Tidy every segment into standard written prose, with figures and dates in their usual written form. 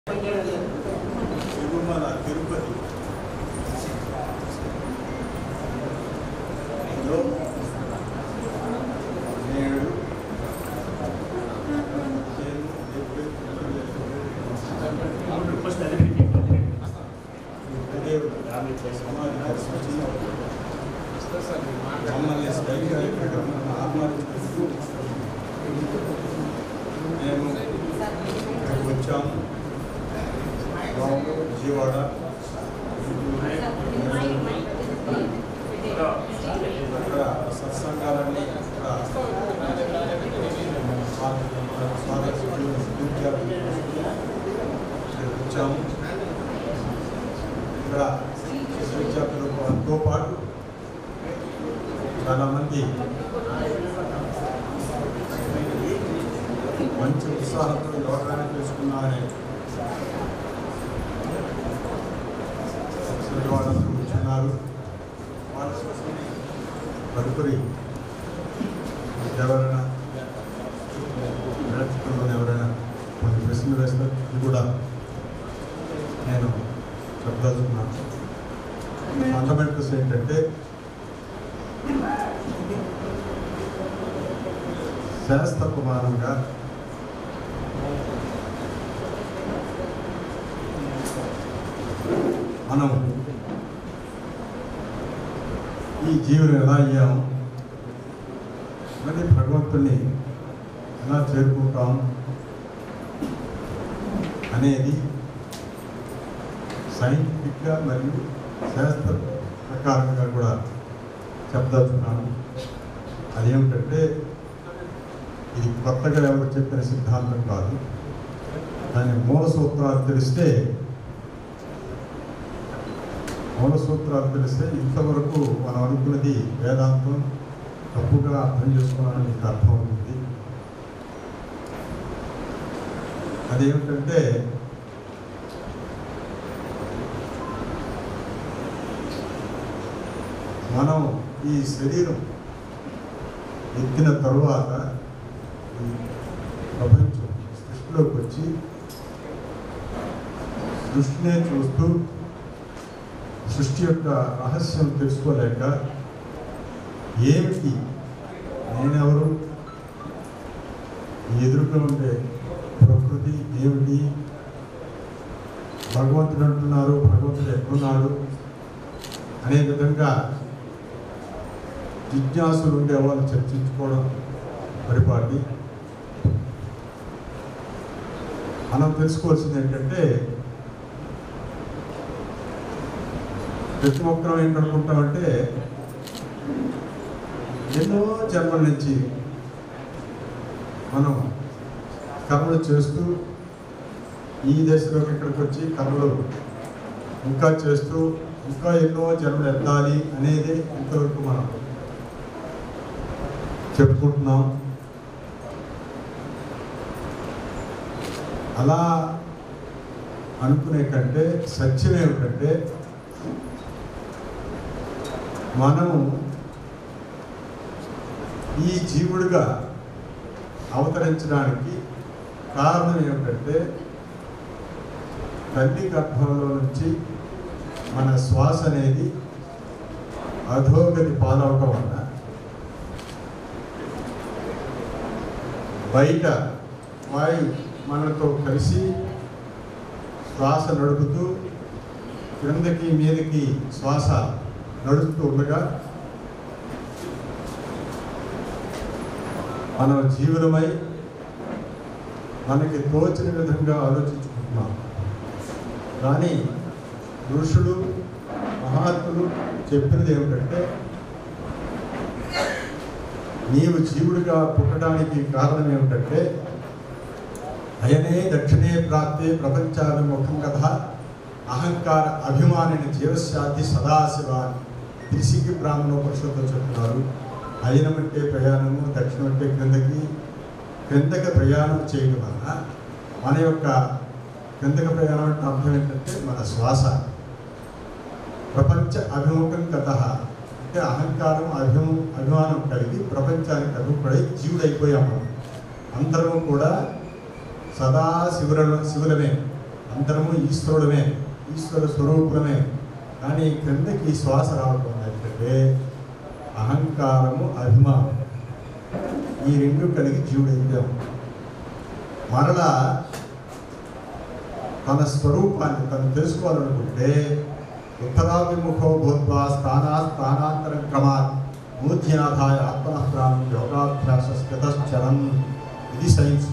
తిరుమల తిరుపతి నేడు సమాధి దర్శించి మమ్మల్ని స్వయంగా ఇక్కడ ఆహ్వానించినందుకు మేము ఇక్కడికి వచ్చాము. విజయవాడ అక్కడ సత్సంగాలన్నీ వచ్చాము. ఇక్కడ విద్యార్థులతో పాటు చాలామంది మంచి ఉత్సాహంతో యోగాన్ని చేసుకున్నారని వాళ్ళందరూ కూర్చున్నారు. వాళ్ళ కోసమే తదుపరి ఎవరైనా ఎవరైనా కొన్ని ప్రశ్నలు వేస్తారు. ఇది కూడా నేను చెప్పదలుచుకున్నాను. ఫండమెంటల్స్ ఏంటంటే శాస్త్ర ప్రమాణంగా మనం ఈ జీవులు ఎలా అయ్యాము, మరి భగవంతుని ఎలా చేరుకుంటాం అనేది సైంటిఫిక్గా మరియు శాస్త్ర ప్రకారంగా కూడా చెప్పదలుచుకున్నాను. అదేమిటంటే ఇది కొత్తగా ఎవరు చెప్పిన సిద్ధాంతం కాదు. దాని మూల సూత్రాలు తెలిస్తే ఇంతవరకు మనం అనుకున్నది వేదాంతం తప్పుగా అర్థం చేసుకోవాలని మీకు అర్థం అవుతుంది. అదేమిటంటే మనం ఈ శరీరం ఎత్తిన తరువాత ఈ ప్రపంచం సృష్టిలోకి వచ్చి సృష్టినే చూస్తూ సృష్టి యొక్క రహస్యం తెలుసుకోలేక ఏమిటి, నేనెవరు, ఎదురుగా ఉండే ప్రకృతి ఏమిటి, భగవంతుడు అంటున్నారు, భగవంతుడు ఎక్కడున్నాడు అనే విధంగా జిజ్ఞాసులు ఉండే వాళ్ళు చర్చించుకోవడం పరిపాటి. మనం తెలుసుకోవాల్సింది ఏంటంటే ప్రతి ఒక్కరం ఏంటనుకుంటామంటే ఎన్నో జన్మల నుంచి మనం కర్మలు చేస్తూ ఈ దశలోకి ఇక్కడికి వచ్చి కర్మలు ఇంకా చేస్తూ ఇంకా ఎన్నో జన్మలు ఎత్తాలి అనేది ఇంతవరకు మనం చెప్పుకుంటున్నాం. అలా అనుకునే కంటే సత్యం ఏమిటంటే మనము ఈ జీవుడిగా అవతరించడానికి కారణం ఏమిటంటే తల్లి గర్భంలో నుంచి మన శ్వాస అనేది అధోగతి పాలవటం వల్ల బయట వాయు మనతో కలిసి శ్వాస నడుపుతూ క్రిందకి మీదకి శ్వాస నడుస్తూ ఉండగా మనం జీవులమై మనకి తోచిన విధంగా ఆలోచించుకుంటున్నాం. కానీ ఋషులు మహాత్ములు చెప్పినది ఏమిటంటే నీవు జీవుడిగా పుట్టడానికి కారణం ఏమిటంటే అయనే దక్షిణే ప్రాప్తే ప్రపంచాభిముఖం కథ అహంకార అభిమానిని జీవశాంతి సదాశివాన్ని త్రిశికి బ్రాహ్మణోపనిషత్తులో చెప్తున్నారు. అయనం అంటే ప్రయాణము, దక్షిణం అంటే క్రిందకి ప్రయాణం చేయడం వలన మన యొక్క క్రిందకి ప్రయాణం అంటే అర్థం ఏంటంటే మన శ్వాస ప్రపంచ అభిముఖం కథ అంటే అహంకారం అభిమానం కలిగి ప్రపంచానికి అభిపడి జీవుడైపోయాము. అందరము కూడా సదా శివులమే. అందరము ఈశ్వరుడమే, ఈశ్వర స్వరూపులమే. కానీ క్రిందకి శ్వాస రావడం ఏంటంటే అహంకారము, అభిమానం, ఈ రెండు కలిగి జీవుడు ఎదిగాము. మరలా తన స్వరూపాన్ని తను తెలుసుకోవాలనుకుంటే ఉత్తరాభిముఖో భూత్వా స్థానాంతరం క్రమాత్ మూర్ధ్యాధాయ ఆత్మనఃప్రాణం యోగాభ్యాస స్థితశ్చరం. ఇది సైన్స్.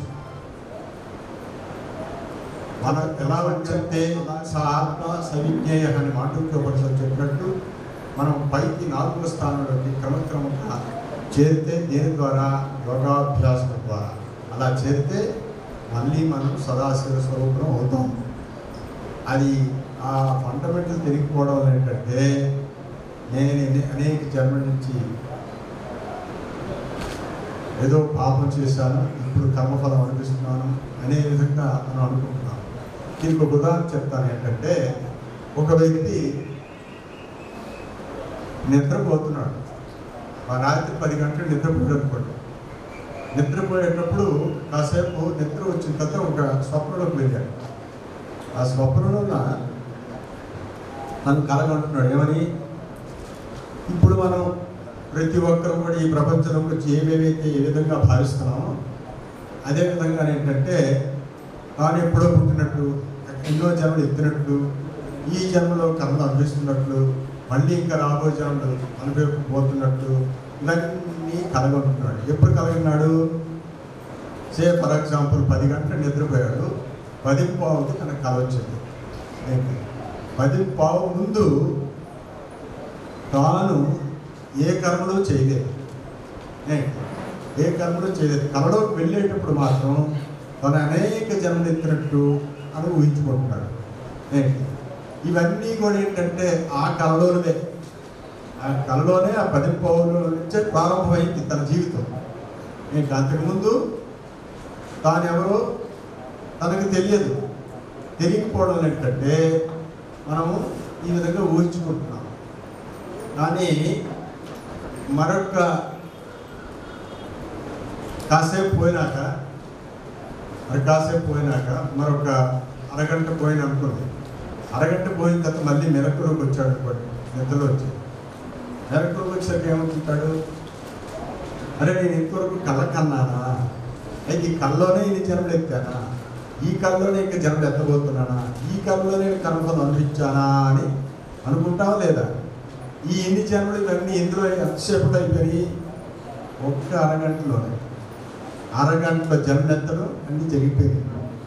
మనం ఎలా వచ్చంటే సా ఆత్మ సవిజ్ఞేయ అని మాటూక్యోపనిషత్తు చెప్పినట్టు మనం పైకి 4వ స్థానంలోకి క్రమక్రమంగా చేరితే దేని ద్వారా? యోగాభ్యాసం ద్వారా. అలా చేరితే మళ్ళీ మనం సదాశివ స్వరూపం అవుతాం. అది ఆ ఫండమెంటల్ తెలియకపోవడం ఏంటంటే నేను అనేక జన్మల నుంచి ఏదో పాపం చేశాను, ఇప్పుడు కర్మఫలం అనిపిస్తున్నాను అనే విధంగా మనం అనుకుంటున్నాం. దీనికి ఒక ఉదాహరణ చెప్తాను. ఏంటంటే ఒక వ్యక్తి నిద్రపోతున్నాడు. ఆ రాత్రి 10 గంటలు నిద్రపోయాడు అనుకోండి. నిద్రపోయేటప్పుడు కాసేపు నిద్ర వచ్చిన తర్వాత ఒక స్వప్నంలోకి వెళ్ళాడు. ఆ స్వప్నంలో తను కలగంటున్నాడు. ఏమని? ఇప్పుడు మనం ప్రతి ఒక్కరు కూడా ఈ ప్రపంచంలో వచ్చి ఏమేమైతే ఏ విధంగా భావిస్తున్నామో అదేవిధంగా ఏంటంటే తాను ఎప్పుడో పుట్టినట్టు, ఎన్నో జన్మలు ఎత్తినట్టు, ఈ జన్మలో కర్మలు అనుభవిస్తున్నట్లు, మళ్ళీ ఇంకా రాబోయే జన్మలు అనుభవిపోతున్నట్టు ఇవన్నీ కలగంటున్నాడు. ఎప్పుడు కలగన్నాడు? ఫర్ ఎగ్జాంపుల్ 10 గంటలు నిద్రపోయాడు. 10:15కి తనకు కల వచ్చింది. 10:15 ముందు తాను ఏ కర్మలో చేయలేదు, ఏ కర్మలో చేయలేదు. కలలోకి వెళ్ళేటప్పుడు మాత్రం తను అనేక జన్మలు ఎత్తినట్టు అని ఊహించుకుంటున్నాడు. ఇవన్నీ కూడా ఏంటంటే ఆ కలలోనే, ఆ 10:15 నుంచే ప్రారంభమైంది తన జీవితం. అంతకుముందు తానెవరో తనకు తెలియదు. తెలియకపోవడం ఏంటంటే మనము ఈ విధంగా ఊహించుకుంటున్నాం. కానీ మరొక కాసేపు పోయినాక మరొక అరగంట పోయిన అనుకోండి. అరగంట పోయిన తర్వాత మళ్ళీ మెలకులోకి వచ్చాడు అనుకోండి. నిద్రలో వచ్చి మెలకులోకి వచ్చాక ఏమవుతుంటాడు? అరే నేను ఇంతవరకు కళ్ళ కన్నానా? అయితే ఈ కళ్ళలోనే ఇన్ని జన్మలు ఎత్తానా? ఈ కళ్ళలోనే ఇంకా జన్మలు ఎత్తబోతున్నానా? ఈ కళ్ళలోనే కనుగొని అనిపించానా అని అనుకుంటావా లేదా? ఈ ఎన్ని జన్మలు ఇవన్నీ ఎందులో ఎంతసేపు అయిపోయి? ఒక్క అరగంటలోనే, అరగంటలో జన్మెత్తలు అన్నీ జరిగిపోయింది.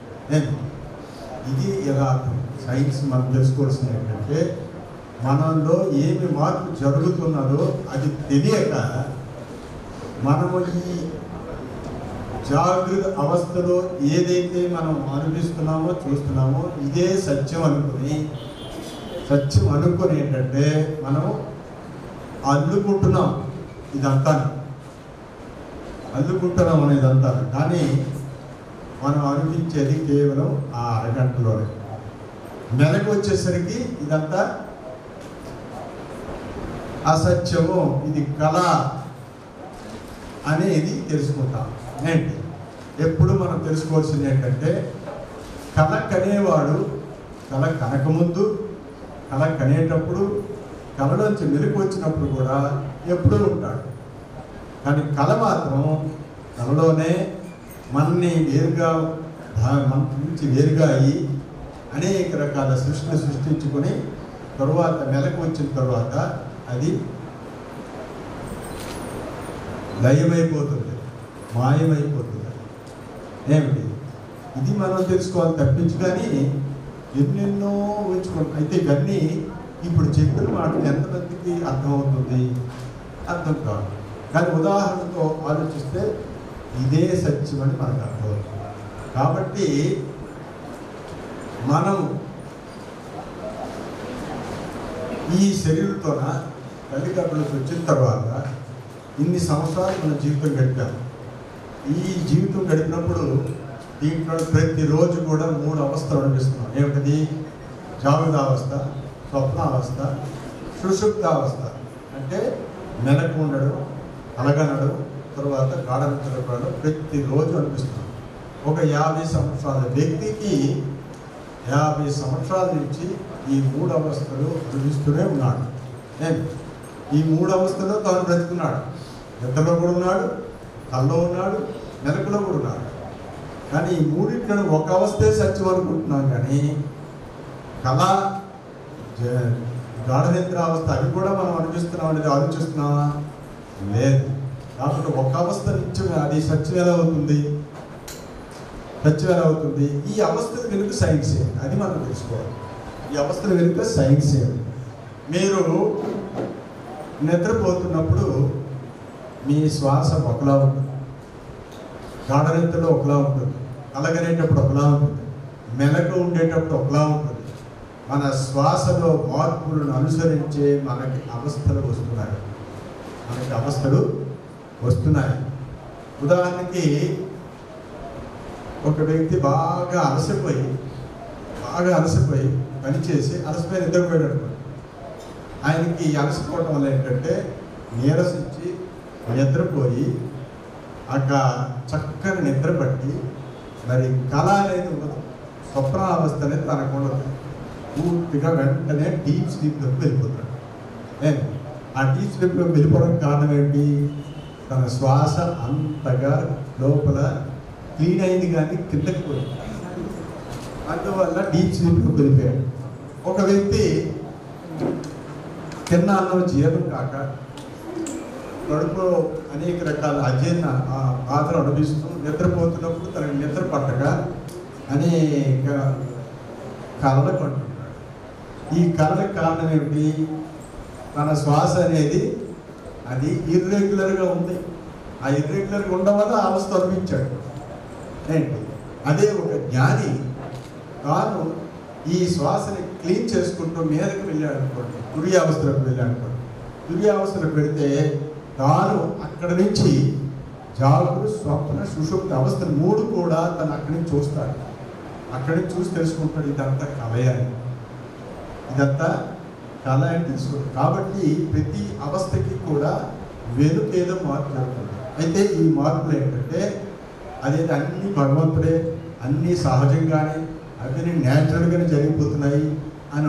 ఇది యథార్థం. సైన్స్ మనం తెలుసుకోవాల్సింది ఏంటంటే మనలో ఏమి మార్పు జరుగుతున్నదో అది తెలియక మనము ఈ జాగృత అవస్థలో ఏదైతే మనం అనుభవిస్తున్నామో చూస్తున్నామో ఇదే సత్యం అనుకుని ఏంటంటే మనం అల్లుకుంటున్నాం అనేదంతా. కానీ మనం అనిపించేది కేవలం ఆ అరగంటలోనే. మెలకు వచ్చేసరికి ఇదంతా అసత్యము, ఇది కళ అనేది తెలుసుకుంటాం. ఏంటి ఎప్పుడు మనం తెలుసుకోవాల్సింది ఏంటంటే కళ కనేవాడు కళ కనకముందు, కళ కనేటప్పుడు, కళలోంచి మెలకు వచ్చినప్పుడు కూడా ఎప్పుడూ ఉంటాడు. కానీ కళ మాత్రం కళలోనే మనని మన నుంచి వేరుగా అయ్యి అనేక రకాల సృష్టిని సృష్టించుకొని తరువాత మెలకు వచ్చిన తర్వాత అది లయమైపోతుంది, మాయమైపోతుంది. ఏమిటి ఇది మనం తెలుసుకోవాలి తప్పించి. కానీ ఎన్నెన్నో ఊహించుకోండి. అయితే ఇవన్నీ ఇప్పుడు చెప్పిన మాటలు ఎంతమందికి అర్థమవుతుంది? అర్థం కాదు. కానీ ఉదాహరణతో ఆలోచిస్తే ఇదే సత్యమని మనకు అర్థమవుతుంది. కాబట్టి మనం ఈ శరీరంతోన తల్లిదండ్రులకు వచ్చిన తర్వాత ఇన్ని సంవత్సరాలు మన జీవితం గడిపాం. ఈ జీవితం గడిపినప్పుడు దీంట్లో ప్రతిరోజు కూడా 3 అవస్థలు అనిపిస్తున్నాం. ఏమిటది? జాగ్రత్తావస్థ, స్వప్నావస్థ, సుషుప్తావస్థ. అంటే మెలకు ఉండడం, అలగనడం, తర్వాత గాఢ నిద్రపోవడం ప్రతిరోజు అనిపిస్తున్నాం. ఒక 50 సంవత్సరాల వ్యక్తికి 50 సంవత్సరాల నుంచి ఈ 3 అవస్థలు అనుభవిస్తూనే ఉన్నాడు. ఈ 3 అవస్థలో తాను బ్రతుకున్నాడు. నిద్రలో కూడా ఉన్నాడు, కల్లో ఉన్నాడు, మెలకులో కూడా ఉన్నాడు. కానీ ఈ మూడింటిని ఒక అవస్థే సత్యం అనుకుంటున్నాం. కానీ కళ, గాఢ నిద్ర అవస్థ అవి కూడా మనం అనిపిస్తున్నాం అనేది ఆలోచిస్తున్నామా? లేదు. కాబట్టి ఒక అవస్థ నిత్యం అది సత్యం ఎలా అవుతుంది? సత్యం ఎలా అవుతుంది? ఈ అవస్థల వెనుక సైన్స్ ఏంటి అది మనం తెలుసుకోవాలి. ఈ అవస్థల వెనుక సైన్స్ ఏంటి? మీరు నిద్రపోతున్నప్పుడు మీ శ్వాస ఒకలా ఉంటుంది, గాఢ నిద్రలో ఒకలా ఉంటుంది, కలగనేటప్పుడు ఒకలా ఉంటుంది, మెలకు ఉండేటప్పుడు ఒకలా ఉంటుంది. మన శ్వాసలో మార్పులను అనుసరించే మనకి అవస్థలు వస్తున్నాయి. ఉదాహరణకి ఒక వ్యక్తి బాగా అలసిపోయి పనిచేసి అలసిపోయి నిద్రపోయాడు అనుకోండి. ఆయనకి అలసిపోవడం వల్ల ఏంటంటే నీరసించి నిద్రపోయి చక్కని నిద్ర పట్టి మరి కళ అనేది ఉండదు, స్వప్నావస్థ అనేది తనకు ఉండదు. పూర్తిగా వెంటనే డీప్ స్లీప్లోకి వెళ్ళిపోతాడు. ఆ డీప్ స్లీప్లోకి వెళ్ళిపోవడం కారణం ఏంటి? తన శ్వాస అంతగా లోపల క్లీన్ అయింది కానీ కిందకి పోయింది. అందువల్ల డీప్ స్లీప్లోకి వెళ్ళిపోయాడు. ఒక వ్యక్తి తిన్న అన్నం జీర్ణం కాక కడుపులో అనేక రకాల అజీర్ణ బాధలు అనుభవిస్తూ నిద్రపోతున్నప్పుడు తనకి నిద్ర పట్టక అనేక కళలు కంటున్నాడు. ఈ కళలకు కారణం ఏమిటి? తన శ్వాస అనేది అది ఇర్రెగ్యులర్గా ఉంది. ఆ ఇర్రెగ్యులర్గా ఉండడం వల్ల అవస్థ అనుభవించాడు. అదే ఒక జ్ఞాని తాను ఈ శ్వాసని క్లీన్ చేసుకుంటూ మీదకి వెళ్ళాడు అనుకోండి, తుర్యావస్థలకు వెళ్ళాడు అనుకోండి. తుర్యావస్థలకు వెళితే తాను అక్కడి నుంచి జాగ్రత్త, స్వప్న, సుషుప్తి అవస్థలు 3 కూడా తను అక్కడి నుంచి చూస్తాడు. అక్కడి నుంచి చూసి తెలుసుకుంటాడు ఇదంతా కళ అని తెలుసుకుంటాడు. కాబట్టి ప్రతి అవస్థకి కూడా వెనుకేదో మార్పు జరుగుతుంది. అయితే ఈ మార్పులు ఏంటంటే అదేంటి అన్నీ భగవంతుడే, అన్నీ సహజంగానే, అవన్నీ న్యాచురల్గానే జరిగిపోతున్నాయి అని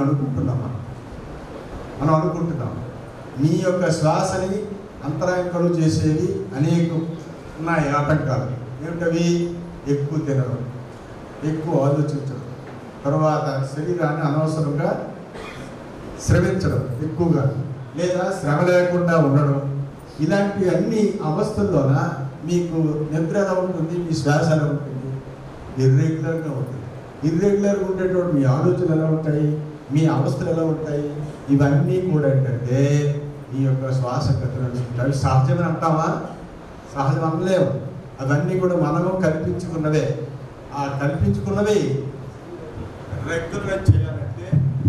మనం అనుకుంటున్నాం. నీ యొక్క శ్వాసని అంతరాంకాలు చేసేవి అనేక ఉన్నాయి ఆటంకాలు. ఏమిటవి? ఎక్కువ తినడం, ఎక్కువ ఆలోచించడం, తర్వాత శరీరాన్ని అనవసరంగా శ్రమించడం ఎక్కువగా, లేదా శ్రమ లేకుండా ఉండడం. ఇలాంటి అన్ని అవస్థల్లోన మీకు నిద్ర ఎలా ఉంటుంది? మీ శ్వాస ఎలా ఉంటుంది? ఇర్రెగ్యులర్గా ఉంటుంది. ఇర్రెగ్యులర్గా ఉండేటువంటి మీ ఆలోచనలు ఎలా ఉంటాయి? మీ అవస్థలు ఎలా ఉంటాయి? ఇవన్నీ కూడా ఏంటంటే ఈ యొక్క శ్వాస గతులు సహజమని అంటామా? సహజం అనలేము. అవన్నీ కూడా మనము కల్పించుకున్నవే. ఆ కల్పించుకున్నవి రెగ్యులర్గా చేయాలంటే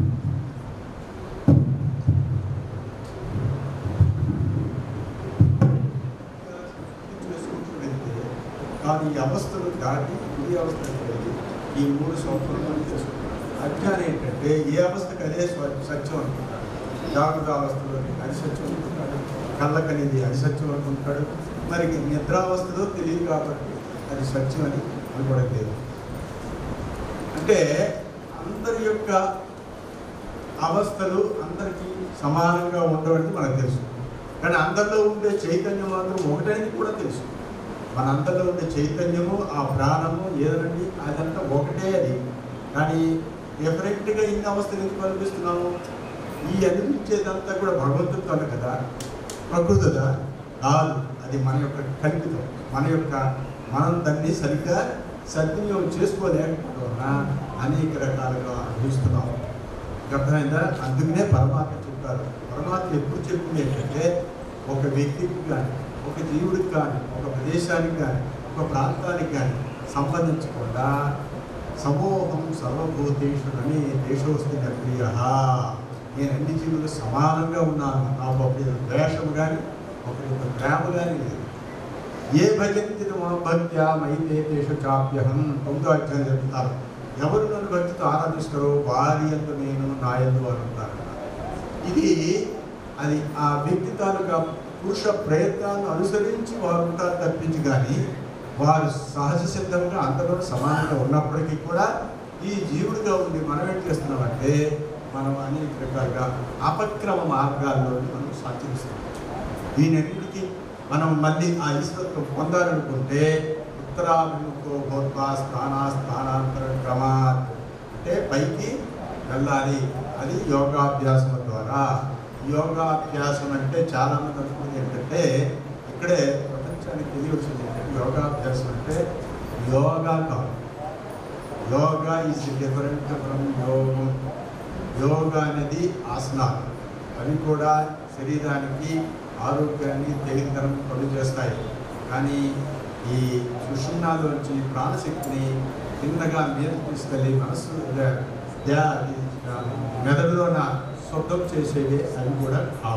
చేసుకుంటూ వెళ్తే కానీ ఈ అవస్థలు దాటి ఈ అవస్థలకు వెళ్ళి ఈ 3 సంవత్సరాలు చేసుకుంటారు. అజ్ఞానం ఏంటంటే ఏ అవస్థకు అదే సత్యం అనుకుంటాడు. జాగ్రత్త అవస్థలో అది సత్యం అనుకుంటాడు, కళ్ళకనేది అది సత్యం అనుకుంటాడు. మరి నిద్రావస్థలో తెలియదు కాబట్టి అది సత్యం అని అనుకోవడం లేదు. అంటే అందరి యొక్క అవస్థలు అందరికీ సమానంగా ఉండవని మనకు తెలుసు. కానీ అందరిలో ఉండే చైతన్యం మాత్రం ఒకటనేది కూడా తెలుసు. మన అందరిలో ఉండే చైతన్యము, ఆ ప్రాణము ఏదనండి అదంతా ఒకటే. అది కానీ డెఫినెట్గా ఇన్ని అవస్థలు ఎందుకు అనిపిస్తున్నాము? ఈ అనిపించేదంతా కూడా భగవంతుడు కాదు కదా, ప్రకృతిదా కాదు. అది మన యొక్క కల్పితం. మనం దాన్ని సరిగ్గా సద్వినియోగం చేసుకోలేకపోవడం వలన అనేక రకాలుగా అనుభవిస్తున్నాము. అర్థమైందా? అందుకనే పరమాత్మ చెప్తారు. పరమాత్మ ఎప్పుడు చెప్పింది ఏంటంటే ఒక వ్యక్తికి కానీ, ఒక జీవుడికి కానీ, ఒక ప్రదేశానికి కానీ, ఒక ప్రాంతానికి కానీ సంబంధించకుండా సమూహం సర్వభూతేషు అని దేశోస్తి ప్రియ, నేను అన్ని జీవులు సమానంగా ఉన్నాను. నాకు ఒకరి ద్వేషము కానీ ఒకరి ప్రేమ కానీ లేదు. ఏ భజంతి భక్త్యా మైతే దేశ చాప్యహం 9వ అధ్యాయం చెప్తారు. ఎవరు నన్ను భక్తితో ఆరాధిస్తారో వారి యందు నేను, నా యందు వారు ఉంటారు. ఇది అది ఆ వ్యక్తి తాలూకా పురుష ప్రయత్నాలను అనుసరించి వారు ఉంటారు తప్పించి కానీ వారు సహజ సిద్ధంగా అందరూ సమానంగా ఉన్నప్పటికీ కూడా ఈ జీవుడిగా ఉండి మనం ఏం చేస్తున్నామంటే మనం అనేక రకాలుగా అపక్రమ మార్గాల్లో మనం సంచరిస్తున్నాం. దీనన్నిటికీ మనం మళ్ళీ ఆ ఈశ్వరత్వం పొందాలనుకుంటే ఉత్తరాభిముఖో భూత్వా స్థానాంతర క్రమాత్ అంటే పైకి వెళ్ళాలి. అది యోగాభ్యాసం ద్వారా. యోగాభ్యాసం అంటే చాలామంది అనుకుంది ఏంటంటే ఇక్కడే ప్రపంచానికి తెలియవలసింది ఏంటంటే యోగాభ్యాసం అంటే యోగా కాదు. యోగా ఈజ్ డిఫరెంట్ ఫ్రమ్ యోగం. యోగా అనేది ఆసనాలు, అవి కూడా శరీరానికి ఆరోగ్యాన్ని తేలికతనం కలుగు చేస్తాయి. కానీ ఈ సుషుమ్నాలోంచి ప్రాణశక్తిని కిందగా మీద తీసుకెళ్ళి మనస్సు మెదడులోన శుద్ధం చేసేవి అవి కూడా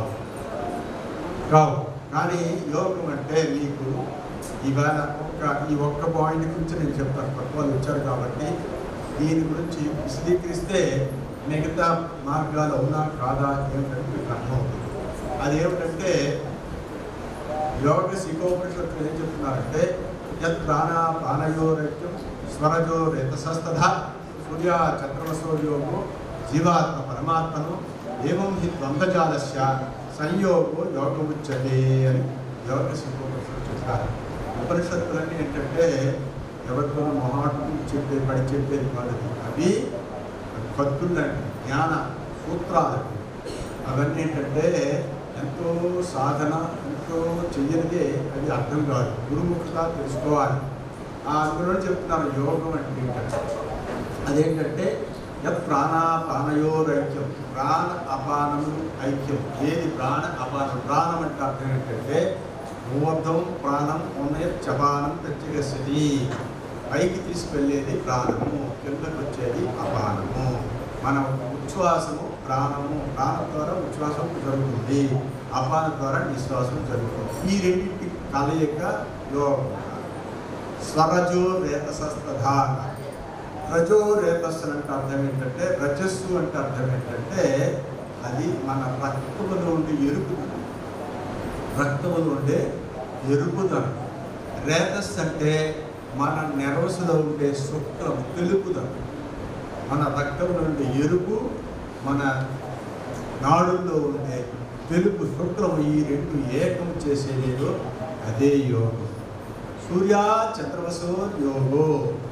కావు. కానీ యోగం అంటే మీకు ఇవాళ ఈ ఒక్క పాయింట్ గురించి నేను చెప్తాను. కొత్త వాళ్ళు వచ్చారు కాబట్టి దీని గురించి విశదీకరిస్తే మిగతా మార్గాలు అవునా కాదా ఏమిటంటే మీకు అర్థమవుతుంది. అదేమిటంటే యోగ శిఖోపనిషత్తులు ఏం చెప్తున్నారంటే యత్ ప్రాణయోరైక్యం స్వరజో రేతసస్తథ సూర్య చంద్రమసోయోగో జీవాత్మ పరమాత్మను ఏవం హి ద్వంద్వజాలస్య సంయోగో యోగముచ్యతే అని యోగ శిఖోపనిషత్తు చెప్తారు. ఉపనిషత్తులన్నీ ఏంటంటే ఎవరితో మొహాటం పడి చెప్పేది కాదు. అవి కత్తులండి, జ్ఞాన సూత్రాలండి. అవన్నీ ఏంటంటే ఎంతో సాధన, ఎంతో చెయ్యనిదే అది అర్థం కాదు. గురుముఖంగా తెలుసుకోవాలి. అందులో చెప్తున్నారు యోగం అంటే ఏంటంటే అదేంటంటే యత్ ప్రాణాపానయోరైక్యం, ప్రాణ అపానములు ఐక్యం. ఏది ప్రాణ అపానం? ప్రాణం అంటే అర్థం ఏంటంటే ఊర్ధం ప్రాణం ఉన్నయ చపానం ప్రత్యేకస్థితి. పైకి తీసుకెళ్ళేది ప్రాణము, కిందకు వచ్చేది అపానము. మన ఉచ్ఛ్వాసము ప్రాణము, ప్రాణం ద్వారా ఉచ్ఛ్వాసం జరుగుతుంది, అపానం ద్వారా నిశ్వాసం జరుగుతుంది. ఈ రెండింటి కలయిక యోగం. స్వరజో రేతసస్తథా. రజో రేతస్సు అంటే అర్థం ఏంటంటే రజస్సు అంటే అర్థం ఏంటంటే అది మన రక్తములో ఉండే ఎరుపుదనం. రక్తములో ఉండే ఎరుపుదనం. రేతస్సు అంటే మన నెర్వస్లో ఉండే శుక్లం, తెలుపుదనం. మన రక్తంలో ఉండే ఎరుపు, మన నాడుల్లో ఉండే తెలుపు, శుక్లము, ఈ రెండు ఏకం చేసేదేదో అదే యోగం. సూర్య చంద్రమసో యోగో.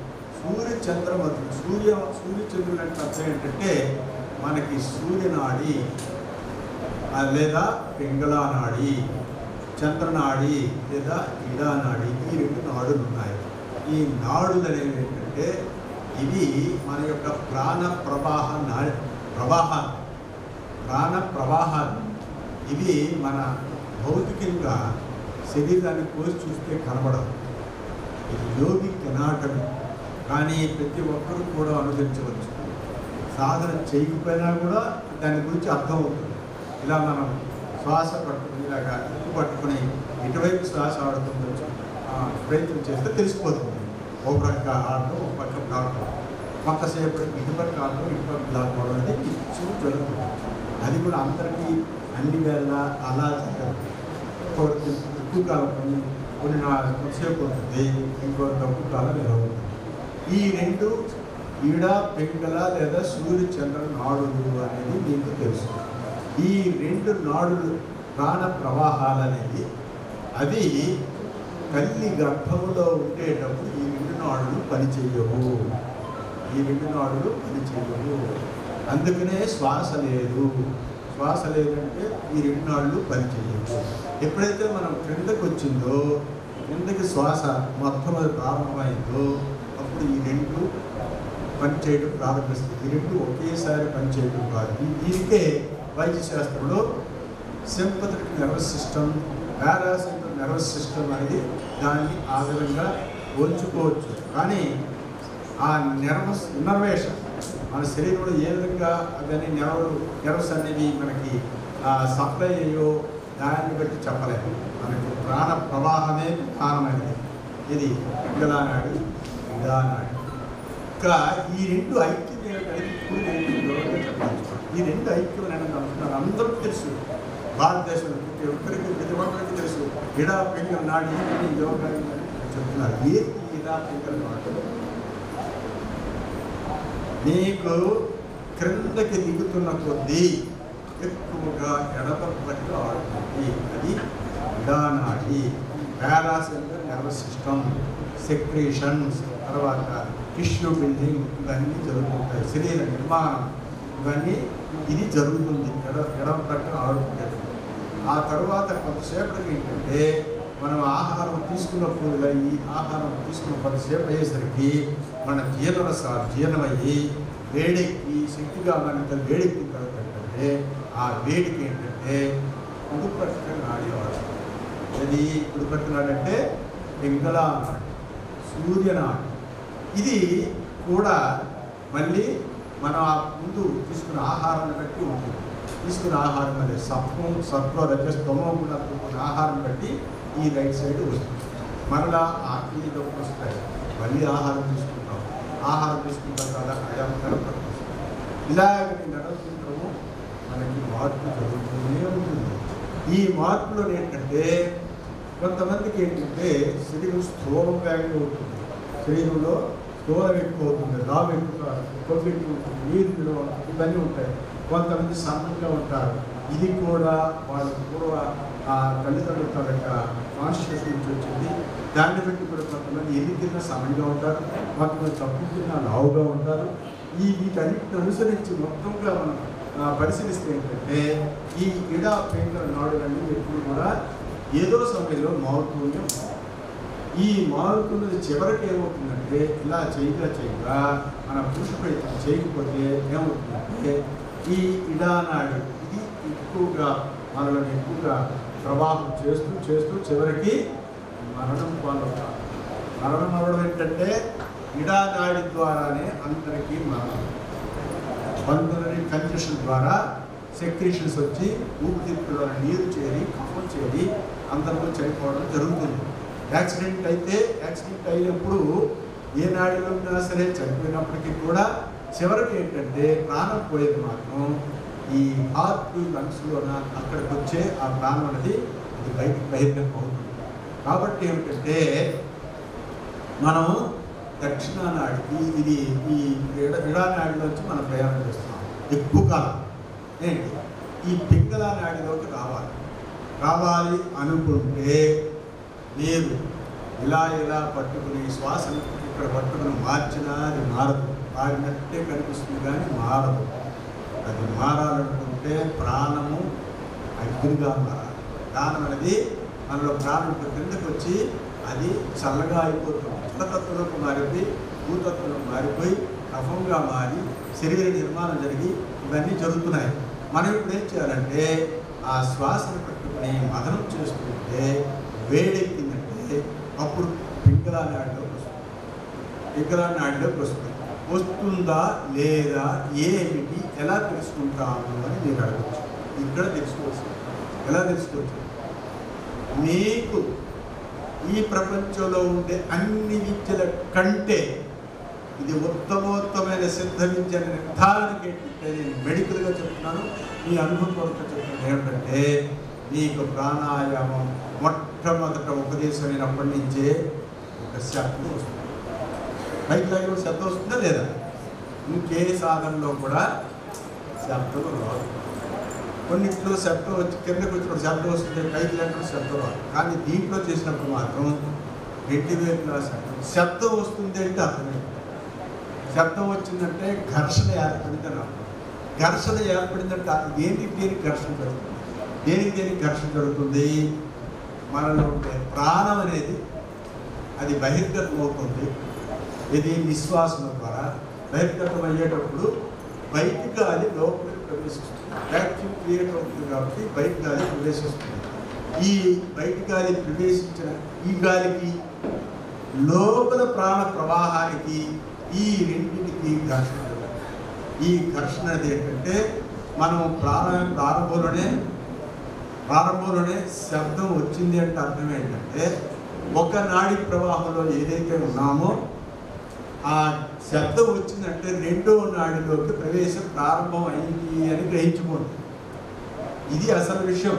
సూర్యచంద్రులు అంటే అర్థం ఏంటంటే మనకి సూర్యనాడి లేదా పింగళా నాడి, చంద్రనాడి లేదా ఇడానాడి, ఈ రెండు నాడులు ఉన్నాయి. ఈ నాడులు అనేవి ఏంటంటే ఇవి మన యొక్క ప్రాణ ప్రవాహాలు. ఇవి మన భౌతికంగా శరీరాన్ని కోసి చూస్తే కనబడవు. ఇది యోగిక్ అనాటమీ. కానీ ప్రతి ఒక్కరూ కూడా అనుసరించవచ్చు. సాధన చేయకపోయినా కూడా దాని గురించి అర్థమవుతుంది. ఇలా మనం శ్వాస పట్టుకుని ఇలాగా ఎక్కువ పట్టుకుని ఇటువైపు శ్వాస ఆడుతుందో ప్రయత్నం చేస్తే తెలిసిపోతుంది. ఒక పక్క ఆడటం, ఒక పక్క కావడం, కొంతసేపు ఇటుపక్క ఆడటం, ఇటుపక్క లాక్కోవడం అనేది జరుగుతుంది. అది కూడా అందరికీ అన్ని వేళ అలా ఎక్కువ కాలం కొన్ని కొంతసేపు ఉంటుంది, ఇంకో తక్కువ కాలం నిలవుతుంది. ఈ రెండు ఈడ పింగళ లేదా సూర్య చంద్ర నాడులు అనేది మీకు తెలుసు. ఈ రెండు నాడులు ప్రాణ ప్రవాహాలు అనేది అది తల్లి గర్భములో ఉండేటప్పుడు ఈ రెండు నాడులు పనిచేయవు. అందుకనే శ్వాస లేదంటే ఈ రెండు నాడులు పనిచేయవు. ఎప్పుడైతే మనం క్రిందకు వచ్చిందో, క్రిందకి శ్వాస మొట్టమొదటి ప్రారంభమైందో అప్పుడు ఈ రెండు పనిచేయడం ప్రారంభిస్తుంది. ఈ రెండు ఒకేసారి పనిచేయడం కాదు. దీనికే వైద్య శాస్త్రంలో sympathetic nervous system, parasympathetic nervous system అనేది దాన్ని ఆ విధంగా పోల్చుకోవచ్చు. కానీ ఆ ఇన్నర్వేషన్ మన శరీరంలో ఏ విధంగా దాన్ని నెర్వస్ అనేవి మనకి సప్లై అయ్యో దాన్ని బట్టి చెప్పలేము. మనకి ప్రాణ ప్రవాహమే ప్రధానమైనది. ఇది పింగళానాడి, ఇడానాడి. ఇంకా ఈ రెండు ఐక్యం ఏమిటనేది ఇప్పుడు నేను వివరంగా చెప్పాల్సి. ఈ రెండు ఐక్యం అనేది అంటున్నారు. అందరికీ తెలుసు, భారతదేశంలో ప్రతి ఒక్కరికి తెలుసు. ఇడా పింగళ నాడి యోగా చెప్తున్నారు. ఏ ఇడా పింగళ నాడు నీకు క్రిందకి దిగుతున్న కొద్దీ ఎక్కువగా ఎడపట్లు ఆడుతుంది. అది ఇడానాడి. పారాసెంట్రల్ నర్వస్ సిస్టమ్, సెక్రీషన్స్, తర్వాత టిష్యూ బిల్డింగ్ ఇవన్నీ జరుగుతుంటాయి. శరీర నిర్మాణం ఇవన్నీ ఇది జరుగుతుంది ఎడపట్టు ఆడుతుంది. ఆ తర్వాత కొంతసేపటికి ఏంటంటే మనం ఆహారం తీసుకున్నప్పుడు ఈ ఆహారం తీసుకున్న కొంతసేపు అయ్యేసరికి మన జీర్ణమయ్యి వేడెక్కి శక్తిగా మనకి వేడెక్కిన తర్వాత ఏంటంటే ఆ వేడికి ఏంటంటే ఉడుపట్టిన నాడి వాడుతుంది. అది ఉడుపట్టినాడంటే పింగళానాడు, సూర్యనాడు. ఇది కూడా మళ్ళీ మనం ఆ ముందు తీసుకున్న ఆహారాన్ని బట్టి ఉంటుంది. తీసుకున్న ఆహారం అనేది సత్వ రజస్తమో కూడా ఆహారం బట్టి ఈ రైట్ సైడ్ వస్తుంది. మరలా ఆకలి డబ్బులు వస్తాయి, మళ్ళీ ఆహారం తీసుకుంటాం. ఆహారం తీసుకుంటాం కదా అయామకరం ఇలాగ నడుస్తుంటాము. మనకి మార్పు జరుగుతూనే ఉంటుంది. ఈ మార్పులో ఏంటంటే కొంతమందికి ఏంటంటే శరీరం స్థూలం వేగంగా ఉంటుంది, శరీరంలో స్థూలం ఎక్కువ అవుతుంది, లావు ఎక్కువ, కొవ్వు ఎక్కువ ఉంటుంది, నీరులో ఇవన్నీ ఉంటాయి. కొంతమంది సన్నగా ఉంటారు. ఇది కూడా వాళ్ళ పూర్వ తల్లిదండ్రుల తాలూక కాన్షియస్ నుంచి వచ్చింది. దాన్ని బట్టి కూడా కొంతమంది ఎన్ని తిన్నా సమంగా ఉంటారు, కొంతమంది తప్పు తిన్నా లావుగా ఉంటారు. వీటన్నిటిని అనుసరించి మొత్తంగా మనం పరిశీలిస్తే ఏంటంటే ఈ ఇడా పింగళ నాడులన్నీ ఎప్పుడు కూడా ఏదో సమయంలో మారుతూనే ఉంటాయి. ఈ మారుతున్నది చివరికి ఏమవుతుందంటే ఇలా చేయగా మన పురుష ప్రయత్నం చేయకపోతే ఏమవుతుందంటే ఈ ఇడానాడు ఇది ఎక్కువగా మనల్ని ఎక్కువగా ప్రభావం చేస్తూ చివరికి మరణం పాలవుతారు. మరణం అవ్వడం ఏంటంటే ఇడానాడి ద్వారానే అందరికీ మరణం. బంధువులని కంజెషన్ ద్వారా సెక్రీషన్స్ వచ్చి ఊపిరితిత్తుల నీరు చేరి కఫం చేరి అందరితో చనిపోవడం జరుగుతుంది. యాక్సిడెంట్ అయినప్పుడు ఏ నాడిలో ఉన్నా సరే చనిపోయినప్పటికీ కూడా చివరికి ఏంటంటే ప్రాణం పోయేది మాత్రం ఈ హార్ట్ లంగ్స్లోన అక్కడికి వచ్చే ఆ ప్రాణం అనేది ఇది బయటికి బహిర్గతం అవుతుంది. కాబట్టి ఏమిటంటే మనం దక్షిణానాడికి ఇది ఈ ఇడానాడిలోంచి మనం ప్రయాణం చేస్తున్నాం ఎక్కువ కాలం. ఏంటి ఈ పింగళ నాడిలోకి రావాలి అనుకుంటే మీరు ఇలా పట్టుకుని శ్వాసను ఇక్కడ పట్టుకుని మార్చినా అది మారదు, మారినట్టే కనిపిస్తుంది కానీ మారదు. అది మారాలనుకుంటే ప్రాణము అగ్నిగా మారాలి. ప్రాణం అనేది మనలో ప్రాణం కిందకి వచ్చి అది చల్లగా అయిపోతుంది. జలతత్వంలోకి మారిపోయి భూతత్వంలోకి మారిపోయి కఫంగా మారి శరీర నిర్మాణం జరిగి ఇవన్నీ జరుగుతున్నాయి. మనం ఇప్పుడు ఏం చేయాలంటే ఆ శ్వాసను పట్టుకుని మదనం చేసుకుంటే వేడెక్కిందంటే అప్పుడు పింగళ నాడిలోకి వస్తుంది. వస్తుందా లేదా ఏమిటి ఎలా తెలుసుకుంటాము అని మీరు అడగచ్చు. ఇక్కడ తెలుసుకోవచ్చు. ఎలా తెలుసుకోవచ్చు? మీకు ఈ ప్రపంచంలో ఉండే అన్ని విద్యల కంటే ఇది ఉత్తమోత్తమైన సిద్ధ విద్య నిర్ధారణకి ఏంటంటే నేను మెడికల్గా చెప్తున్నాను, మీ అనుభవపూర్వకంగా చెప్తున్నాను. ఏమిటంటే మీకు ప్రాణాయామం మొట్టమొదట ఉపదేశమైనప్పటి నుంచే ఒక శబ్దం వస్తుంది. బైక్ లైన్లో శబ్దం వస్తుందా లేదా? ఇంకే సాధనలో కూడా శబ్దం రాదు. కొన్నింటిలో శబ్దం వచ్చి కిందకి వచ్చినప్పుడు శబ్దం వస్తుంది, పైకి లేకుండా శబ్దం రాదు. కానీ దీంట్లో చేసినప్పుడు మాత్రం రెండు వేల శబ్దం వస్తుంది అంటే అర్థమే. శబ్దం వచ్చిందంటే ఘర్షణ ఏర్పడిందని అర్థం. ఘర్షణ ఏర్పడిందంటే దేనికి ఘర్షణ జరుగుతుంది? దేనికి ఘర్షణ జరుగుతుంది? మనలో ఉండే ప్రాణం అనేది అది బహిర్గతం అవుతుంది. ఇది నిశ్వాసన ద్వారా బహిర్గతం అయ్యేటప్పుడు బయటి గాలి లోపలికి ప్రవేశిస్తుంది. వ్యాక్యూమ్ క్రియేట్ అవుతుంది కాబట్టి బయట గాలి ప్రవేశిస్తుంది. ఈ బయటి గాలి ప్రవేశించిన ఈ గాలికి లోపల ప్రాణ ప్రవాహానికి ఈ రెండింటికి ఘర్షణ. ఈ ఘర్షణ ఏంటంటే మనం ప్రారంభంలోనే శబ్దం వచ్చింది అంటే అర్థం ఏంటంటే ఒక నాడి ప్రవాహంలో ఏదైతే ఉన్నామో ఆ శబ్దం వచ్చిందంటే రెండో నాడిలోకి ప్రవేశం ప్రారంభం అయింది అని గ్రహించుకోండి. ఇది అసలు విషయం.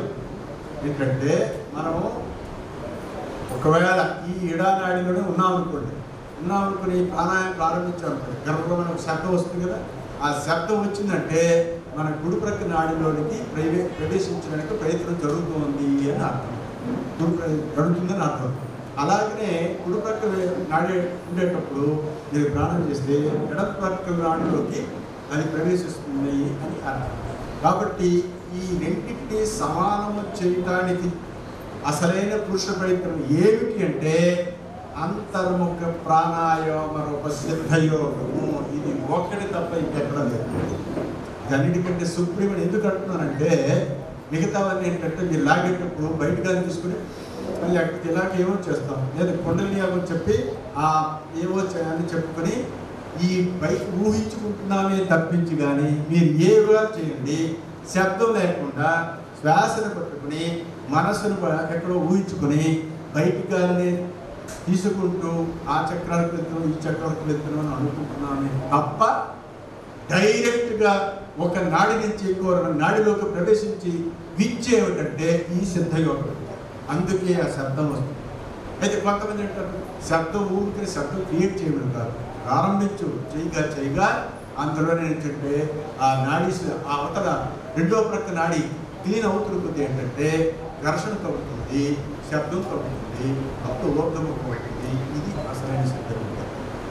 ఏంటంటే మనము ఒకవేళ ఈ ఇడానాడిలోనే ఉన్నాం అనుకోండి, ఉన్నాం అనుకుని ప్రాణాయామం ప్రారంభించామనుకోండి, గర్భమైన ఒక శబ్దం వస్తుంది కదా, ఆ శబ్దం వచ్చిందంటే మన కుడి ప్రక్క నాడిలోనికి ప్రవేశించడానికి ప్రయత్నం జరుగుతుంది అని అర్థం, జరుగుతుందని అర్థం. అలాగనే కుడి ప్రక్క నాడి ఉండేటప్పుడు మీరు ప్రాణం చేస్తే ఎడమ ప్రక్క నాడిలోకి అది ప్రవేశిస్తుంది అని అర్థం. కాబట్టి ఈ రెండింటినీ సమానము చేయడానికి అసలైన పురుష ప్రయత్నం ఏమిటి అంటే అంతర్ముఖ ప్రాణాయామ రూప సిద్ధయోగము. ఇది ఒక్కటి తప్ప ఇంకెక్కడ లేదు. అన్నిటికంటే సుప్రీం అని ఎందుకు అంటున్నానంటే మిగతావన్నీ ఏంటంటే మీరు లాగేటప్పుడు బయటగా తీసుకుని మళ్ళీ అక్కడికి ఇలాగ ఏమో చేస్తాం, లేదా కొండలని యాగం చెప్పి ఏమో అని చెప్పుకొని ఈ బయట ఊహించుకుంటున్నామే తప్పించి కానీ మీరు ఏవో చేయండి శబ్దం లేకుండా శ్వాసను పట్టుకుని మనసును ఎక్కడో ఊహించుకొని బయటికి గాలిని తీసుకుంటూ ఆ చక్రాలకు వెళ్తున్నాం ఈ చక్రాలకు వెళ్తున్నాం అని అనుకుంటున్నామే తప్ప డైరెక్ట్గా ఒక నాడి నుంచి ఇంకో నాడిలోకి ప్రవేశించి విద్య ఏమిటంటే ఈ సిద్ధయోగం. అందుకే ఆ శబ్దం వస్తుంది. అయితే కొంతమంది ఏంటంటే శబ్దం ఊరికి శబ్దం క్రియేట్ చేయడం కాదు, ప్రారంభించు చేయగా అందులోనే ఏంటంటే ఆ నాడీ ఆ అవతల రెండో ప్రక్క నాడి క్లీన్ అవుతుంది. ఏంటంటే ఘర్షణ తగ్గుతుంది, శబ్దం తగ్గుతుంది, అప్పుడు ఊర్ధముఖం అవుతుంది. ఇది అసలైన సిద్ధయోగం.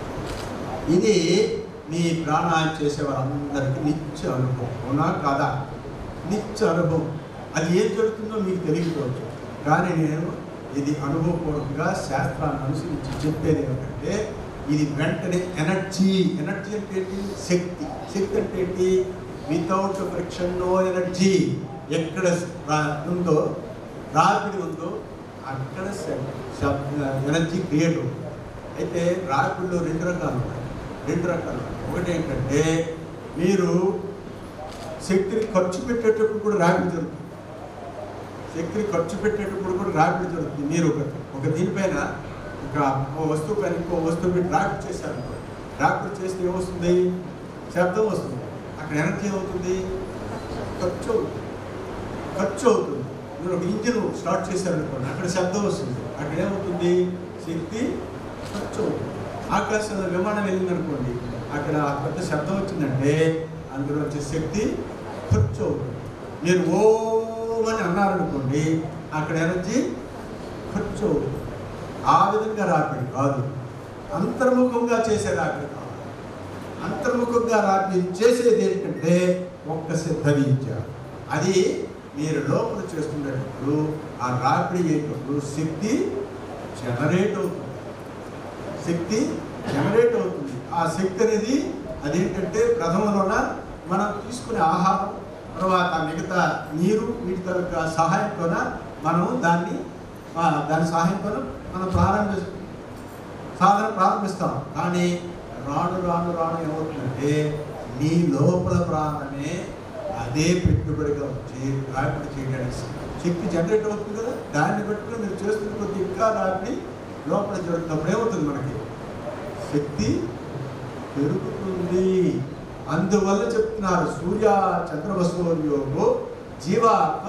ఇది మీ ప్రాణాయామం చేసేవారందరికీ నిత్య అనుభవం, అవునా కాదా? నిత్య అనుభవం. అది ఏం జరుగుతుందో మీకు తెలియకపోవచ్చు, కానీ నేను ఇది అనుభవపూర్వకంగా శాస్త్రాన్ని అనుసరించి చెప్పేది ఏమిటంటే ఇది వెంటనే ఎనర్జీ అంటే ఏంటి? శక్తి అంటే ఏంటి? Without friction no energy. ఎక్కడ ఉందో రాపిడి ఉందో అక్కడ ఎనర్జీ క్రియేట్ అవుతుంది. అయితే రాపిడిలో రెండు రకాలు ఉన్నాయి. ఒకటి ఏంటంటే మీరు శక్తిని ఖర్చు పెట్టేటప్పుడు కూడా రాపిడి జరుగుతుంది. మీరు ఒక దీనిపైన ఒక వస్తువు పైన ఇంకో వస్తువు పెట్టి రాపిడి చేశారు. రాపిడి చేస్తే ఏమొస్తుంది? శబ్దం వస్తుంది. అక్కడ ఎనర్జీ ఏమవుతుంది? ఖర్చు అవుతుంది. మీరు ఒక ఇంజిన్ స్టార్ట్ చేశారనుకోండి, అక్కడ శబ్దం వస్తుంది. అక్కడ ఏమవుతుంది? శక్తి ఖర్చు అవుతుంది. ఆకాశంలో విమానం వెళ్ళిందనుకోండి, అక్కడ పెద్ద శబ్దం వచ్చిందంటే అందులో వచ్చే శక్తి ఖర్చు అవుతుంది. మీరు ఓం అని అన్నారనుకోండి, అక్కడ ఎనర్జీ ఖర్చు అవుతుంది. ఆ విధంగా రాపిడి కాదు, అంతర్ముఖంగా చేసే రాపిడి కాదు. అంతర్ముఖంగా రాపిడి చేసేది ఏంటంటే ఒక్క సిద్ధ విద్య. అది మీరు లోపల చేస్తున్నప్పుడు ఆ రాపిడి అయ్యేటప్పుడు శక్తి జనరేట్ అవుతుంది. ఆ శక్తి అనేది అదేంటంటే ప్రథమలోన మనం తీసుకునే ఆహారం, తర్వాత మిగతా నీరు, వీటి తరగ సహాయంతో మనం దాని సహాయంతో మనం సాధన ప్రారంభిస్తాం. కానీ రాను ఏమవుతుందంటే నీ లోపల ప్రాణమే అదే పెట్టుబడిగా వచ్చి రాపిడి చేయడానికి శక్తి జనరేట్ అవుతుంది కదా, దాన్ని బట్టి మీరు చేస్తున్న కొద్ది ఇంకా రాపిడి లోపల జరుగుతున్నప్పుడు ఏమవుతుంది? మనకి శక్తి పెరుగుతుంది. అందువల్ల చెప్తున్నారు సూర్య చంద్రవసూర్యోగో జీవాత్మ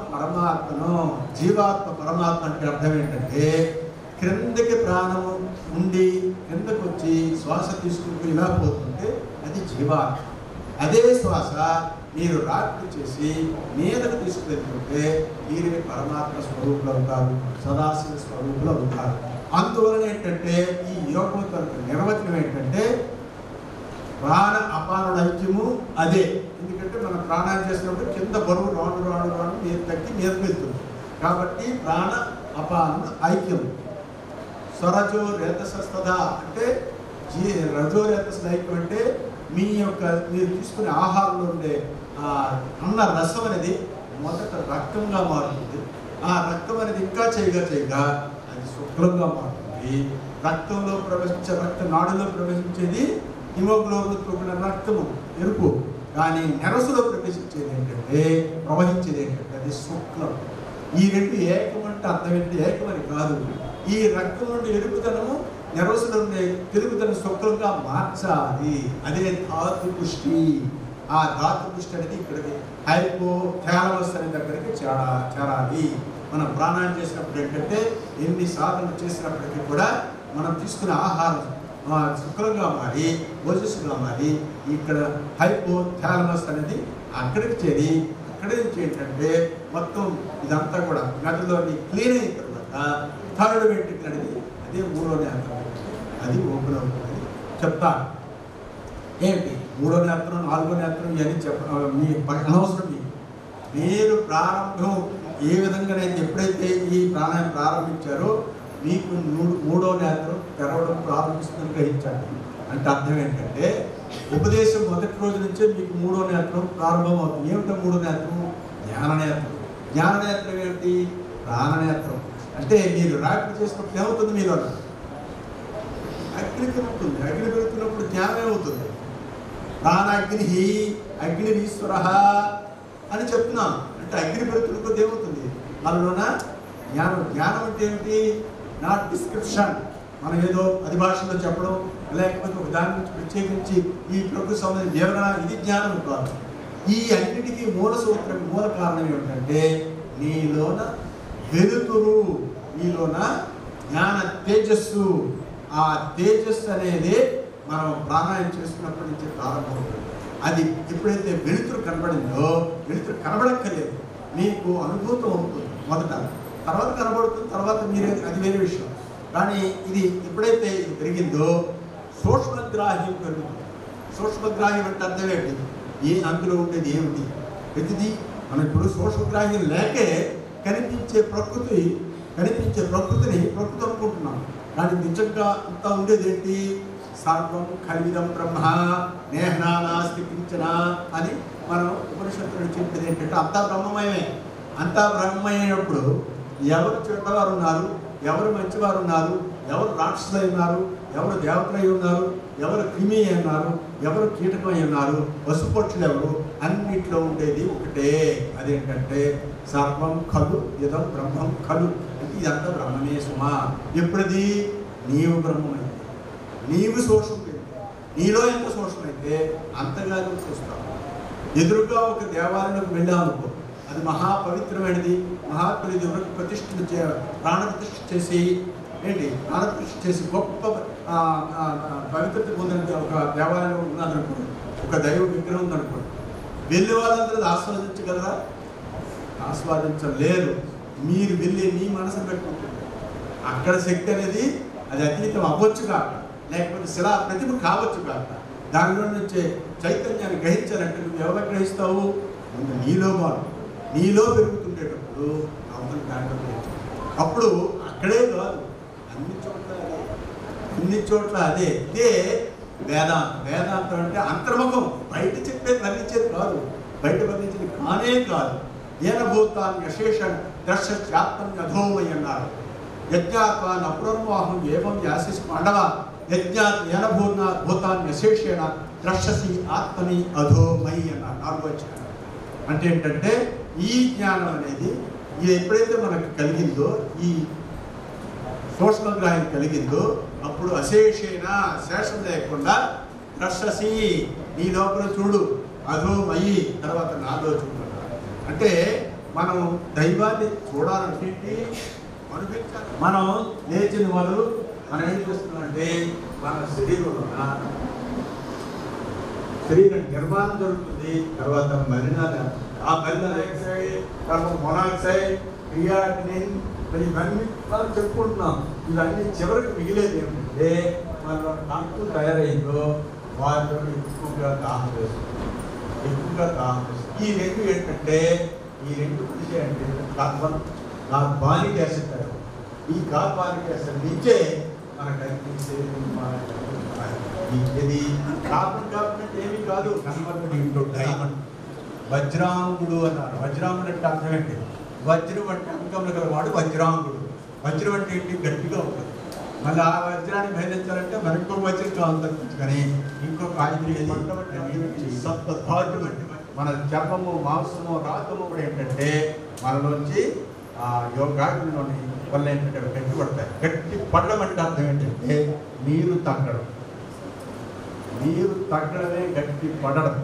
పరమాత్మ అంటే అర్థం ఏంటంటే క్రిందకి ప్రాణము ఉండి కిందకు వచ్చి శ్వాస తీసుకుంటూ ఇలా పోతుంటే అది జీవాత్మ. అదే శ్వాస మీరు రాత్రి చేసి మీదకు తీసుకువెళ్తుంటే మీరే పరమాత్మ స్వరూపులు అవుతారు, సదాశివ స్వరూపులు అవుతారు. అందువలన ఏంటంటే ఈ యోగం తరపు నిర్వచనం ఏంటంటే ప్రాణ అపానుడు ఐక్యము అదే. ఎందుకంటే మనం ప్రాణాయం చేసినప్పుడు కింద బరువు రాను మీరు తగ్గి మీదకు వెళ్తుంది. కాబట్టి ప్రాణ అపానుడు ఐక్యం. స్వరజో రేతసస్తద అంటే రజో రేతస ఐక్యం అంటే మీరు తీసుకునే ఆహారంలో ఉండే అన్న రసం అనేది మొదట రక్తంగా మారుతుంది. ఆ రక్తం అనేది ఇంకా చేయగా అది శుక్లంగా మారుతుంది. రక్తంలో రక్త నాడులో ప్రవేశించేది హిమోగ్లోబిన్ రక్తము ఎరుపు, కానీ నెరసులో ప్రవహించేది ఏంటంటే అది శుక్లం. ఈ రెండు ఏకమంటే అర్థం ఏంటి? ఏకమని కాదు. ఈ రక్తం నుండి ఎరుపుదనము నెరసులో ఉండే తెలుగుదనం శుక్లంగా మార్చాలి. అదే ధాతు పుష్టి. ఆ ధాతు పుష్టి అనేది ఇక్కడికి హైపోథాలమస్ అనే దగ్గరికి చేరాలి. మనం ప్రాణాయామం చేసినప్పుడు ఏంటంటే ఎన్ని సాధనలు చేసినప్పటికీ కూడా మనం తీసుకునే ఆహారం శుక్లంగా మారి ఓజస్సుగా మారి ఇక్కడ హైపోథాలమస్ అనేది అక్కడికి చేరి అక్కడి నుంచి ఏంటంటే మొత్తం ఇదంతా కూడా మెదడులోని క్లీన్ అయిన తర్వాత థర్డ్ వెంట్రికల్ అనేది అదే మూడో నేత్రం, అది ఓపెన్ అవుతుంది చెప్తాను. ఏంటి మూడో నేత్రం, నాలుగో నేత్రం ఇవన్నీ మీ అనవసరం. మీరు ప్రారంభం ఏ విధంగా నేను ఎప్పుడైతే ఈ ప్రాణాయామం ప్రారంభించారో మీకు మూడో నేత్రం తెరవడం ప్రారంభిస్తుందని గ్రహించండి. అంటే అర్థం ఏంటంటే ఉపదేశం మొదటి రోజు నుంచే మీకు మూడో నేత్రం ప్రారంభం అవుతుంది. ఏమిటో మూడో నేత్రం? జ్ఞాననేత్రం. జ్ఞాననేత్రం ఏమిటి? ప్రాణనేత్రం. అంటే మీరు రాత్రి చేసినప్పుడు ఏమవుతుంది? మీలో అగ్ని పెరుగుతుంది. అగ్ని పెరుగుతున్నప్పుడు జ్ఞానం ఏమవుతుంది? ప్రాణాగ్ని అగ్నిరీశ్వర అని చెప్తున్నాం. అంటే అగ్ని పెరుగుతున్నప్పుడు ఏమవుతుంది? మనలోన జ్ఞానం. జ్ఞానం అంటే ఏమిటి? నాట్ డిస్క్రిప్షన్, మనం ఏదో అది భాషలో చెప్పడం, లేకపోతే ఒక దాని నుంచి ప్రత్యేకించి ఈ ప్రకృతి సంబంధించిన వివరణ, ఇది జ్ఞానం కాదు. ఈ అన్నిటికీ మూల సూత్రం, మూల కారణం ఏమిటంటే నీలోన వెలుతురు, నీలోన జ్ఞాన తేజస్సు. ఆ తేజస్సు అనేది మనం ప్రాణాయామం చేసుకున్నప్పటి నుంచి ప్రారంభమవుతుంది. అది ఎప్పుడైతే వెలుతురు కనబడిందో, వెలుతురు కనబడక్కర్లేదు, మీకు అనుభూతం అవుతుంది మొదట, తర్వాత కనబడుతుంది, తర్వాత మీరే, అది వేరే విషయం. కానీ ఇది ఎప్పుడైతే ఇది పెరిగిందో సూక్ష్మగ్రాహ్యం పెరుగుతుంది. సూక్ష్మగ్రాహ్యం అంటే అర్థం ఏంటి? అందులో ఉండేది ఏమిటి? ప్రతిదీ మనం ఇప్పుడు సూక్ష్మగ్రాహ్యం లేకే కనిపించే ప్రకృతిని ప్రకృతి అనుకుంటున్నాం. కానీ నిజంగా అంతా ఉండేది ఏంటి? సర్వం ఖలిదం బ్రహ్మ నేహనానాస్తి కించన అని మనం ఉపనిషత్తులు చెప్పేది ఏంటంటే అంతా బ్రహ్మమయమే. అంతా బ్రహ్మమైనప్పుడు ఎవరు చెడ్డవారు ఉన్నారు, ఎవరు మంచివారు ఉన్నారు, ఎవరు రాక్షసులై ఉన్నారు, ఎవరు దేవతలై ఉన్నారు, ఎవరు క్రిమి అయి ఉన్నారు, ఎవరు కీటకమై ఉన్నారు, పశుపక్షులు ఎవరు, అన్నిట్లో ఉండేది ఒకటే. అదేంటంటే సర్వం ఖలు ఇదం బ్రహ్మం ఖలు. అంటే ఇదంతా బ్రహ్మమే సుమా. ఎప్పుడది? నీవు బ్రహ్మమైంది, నీవు సూక్ష్మమైంది. నీలో ఎంత సూక్ష్మమైతే అంతగా నువ్వు చూస్తావు. ఎదురుగా ఒక దేవాలయంలోకి వెళ్ళామనుకో, అది మహాపవిత్రమైనది. మహాత్ములు ప్రాణప్రతిష్ఠ చేసి ఏంటి? ప్రాణప్రతిష్ఠ చేసి గొప్ప పవిత్రత పొందిన ఒక దేవాలయం ఉన్నదనుకోండి, ఒక దైవ విగ్రహం ఉందనుకోండి, వెళ్ళే వాళ్ళందరూ ఆస్వాదించగలరా? ఆస్వాదించలేరు. మీరు వెళ్ళి మీ మనసును పెట్టుకుంటుంది. అక్కడ శక్తి అనేది అది అతీతం అవ్వచ్చు కాక, లేకపోతే శిలా ప్రతిభ కావచ్చు కాక, దానిలో నుంచే చైతన్యాన్ని గ్రహించాలంటే నువ్వు ఎవరు గ్రహిస్తావు? నీలో పెరుగుతుండేటప్పుడు అవతల దాంట్లో గ్రహించాలి. అప్పుడు అక్కడే కాదు, అన్ని చోట్ల అదే. ఇదే వేదాంతం. వేదాంతం అంటే అంతర్ముఖం, బయట చెప్పేది వర్ణించేది కాదు, బయట వర్ణించేది కానే కాదు. ఏనభూతాన్ని అశేషం దర్శత్యాత్మం అధోమై అన్నారు. యజ్ఞాత్వాన్ని అపురమోహం ఏవం యాశిస్ పాండవ యజ్ఞాత్ ఏనభూతాన్ని అశేషేణ ద్రక్షసి ఆత్మని అధోమై అన్నారు. 4వ వచనం. అంటే ఏంటంటే ఈ జ్ఞానం అనేది ఇది ఎప్పుడైతే మనకు కలిగిందో, ఈ సూక్ష్మగ్రాహ్యం కలిగిందో, అప్పుడు అశేషేణ, శేషం లేకుండా ద్రక్షసి, నీ లోపల చూడు, అధోమయి, తర్వాత నాలో చూడు. అంటే మనం దైవాన్ని చూడాలంటే అనిపించాలి. మనం లేచిన వాళ్ళు మనం ఏం చేస్తున్నామంటే మన శరీరం నిర్మాణం జరుగుతుంది, తర్వాత మలినాలు, ఆ మలినాలు మొనాక్సైడ్, క్రియాటినిన్, ఇవన్నీ మనం చెప్పుకుంటున్నాం. ఇవన్నీ చివరికి మిగిలేదు ఏమిటంటే మన తంతు తయారైందో వాటిలో ఎక్కువగా దాహం వేస్తుంది. ఈ రెండు ఏంటంటే, ఈ రెండు కలిసి అంటే కార్బానిక్ యాసిడ్ తయారు. ఈ కార్బానిక్ యాసిడ్ నుంచే మనకు కనిపించే ఇది కార్బన్ కాబట్టి ఏమీ కాదు, కన్వర్టెడ్ ఇంటూ డైమండ్. వజ్రాంగుడు అన్నారు. వజ్రాంగుడు అంటే అర్థం ఏంటి? వజ్రం అంటే అంకంలో గలవాడు వజ్రాంగుడు. వజ్రం అంటే ఏంటి? గట్టిగా ఉంటుంది. మళ్ళీ ఆ వజ్రాన్ని భేదించాలంటే మరి ఇంకొక వజ్రం కావాలి, కానీ ఇంకొక మన చర్మము, మాంసము, రాతము కూడా ఏంటంటే మనలోంచి ఆ యోగాగ్నిలోని వల్ల ఏంటంటే గట్టి పడతాయి. గట్టి పడడం అంటే అర్థం ఏంటంటే నీరు తగ్గడం. నీరు తగ్గడమే గట్టి పడడం.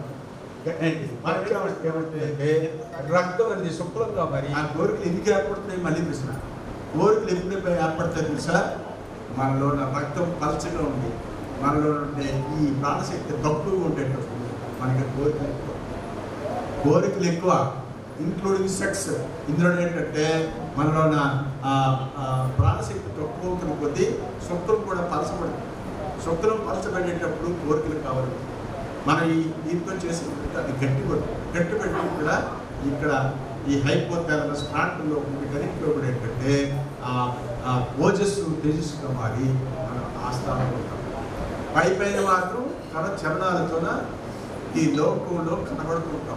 ఏమంటే రక్తం అనేది శుక్లంగా మరి ఆ కోరికలు ఎందుకు ఏర్పడుతున్నాయి? మళ్ళీ ప్రశ్న. కోరికలు ఎందుకు ఏర్పడతాయి తెలుసా? మనలో రక్తం పలచగా ఉంది, మనలో ఉండే ఈ ప్రాణశక్తి తక్కువగా ఉండేటప్పుడు మనకి కోరికలు ఎక్కువ, ఇంక్లూడింగ్ సెక్స్. ఇందులో ఏంటంటే మనలో ఉన్న ప్రాణశక్తి తక్కువ కొద్దీ శుక్లం కూడా పలసపడుతుంది. శుక్లం పలసపడేటప్పుడు కోరికలు కావాలి. మనం దీంతో చేసినప్పుడు అది గట్టి పెట్టి కూడా ఇక్కడ ఈ హైపోథాలమస్ ప్రాంతంలో వీటన్నింటిలో కూడా ఏంటంటే ఓజస్సు తేజస్సుగా మారి మనం ఆ స్థానంలో ఉంటాం. పైన మాత్రం తన చరణాలతోన ఈ లోకంలో కనబడుతుంటాం.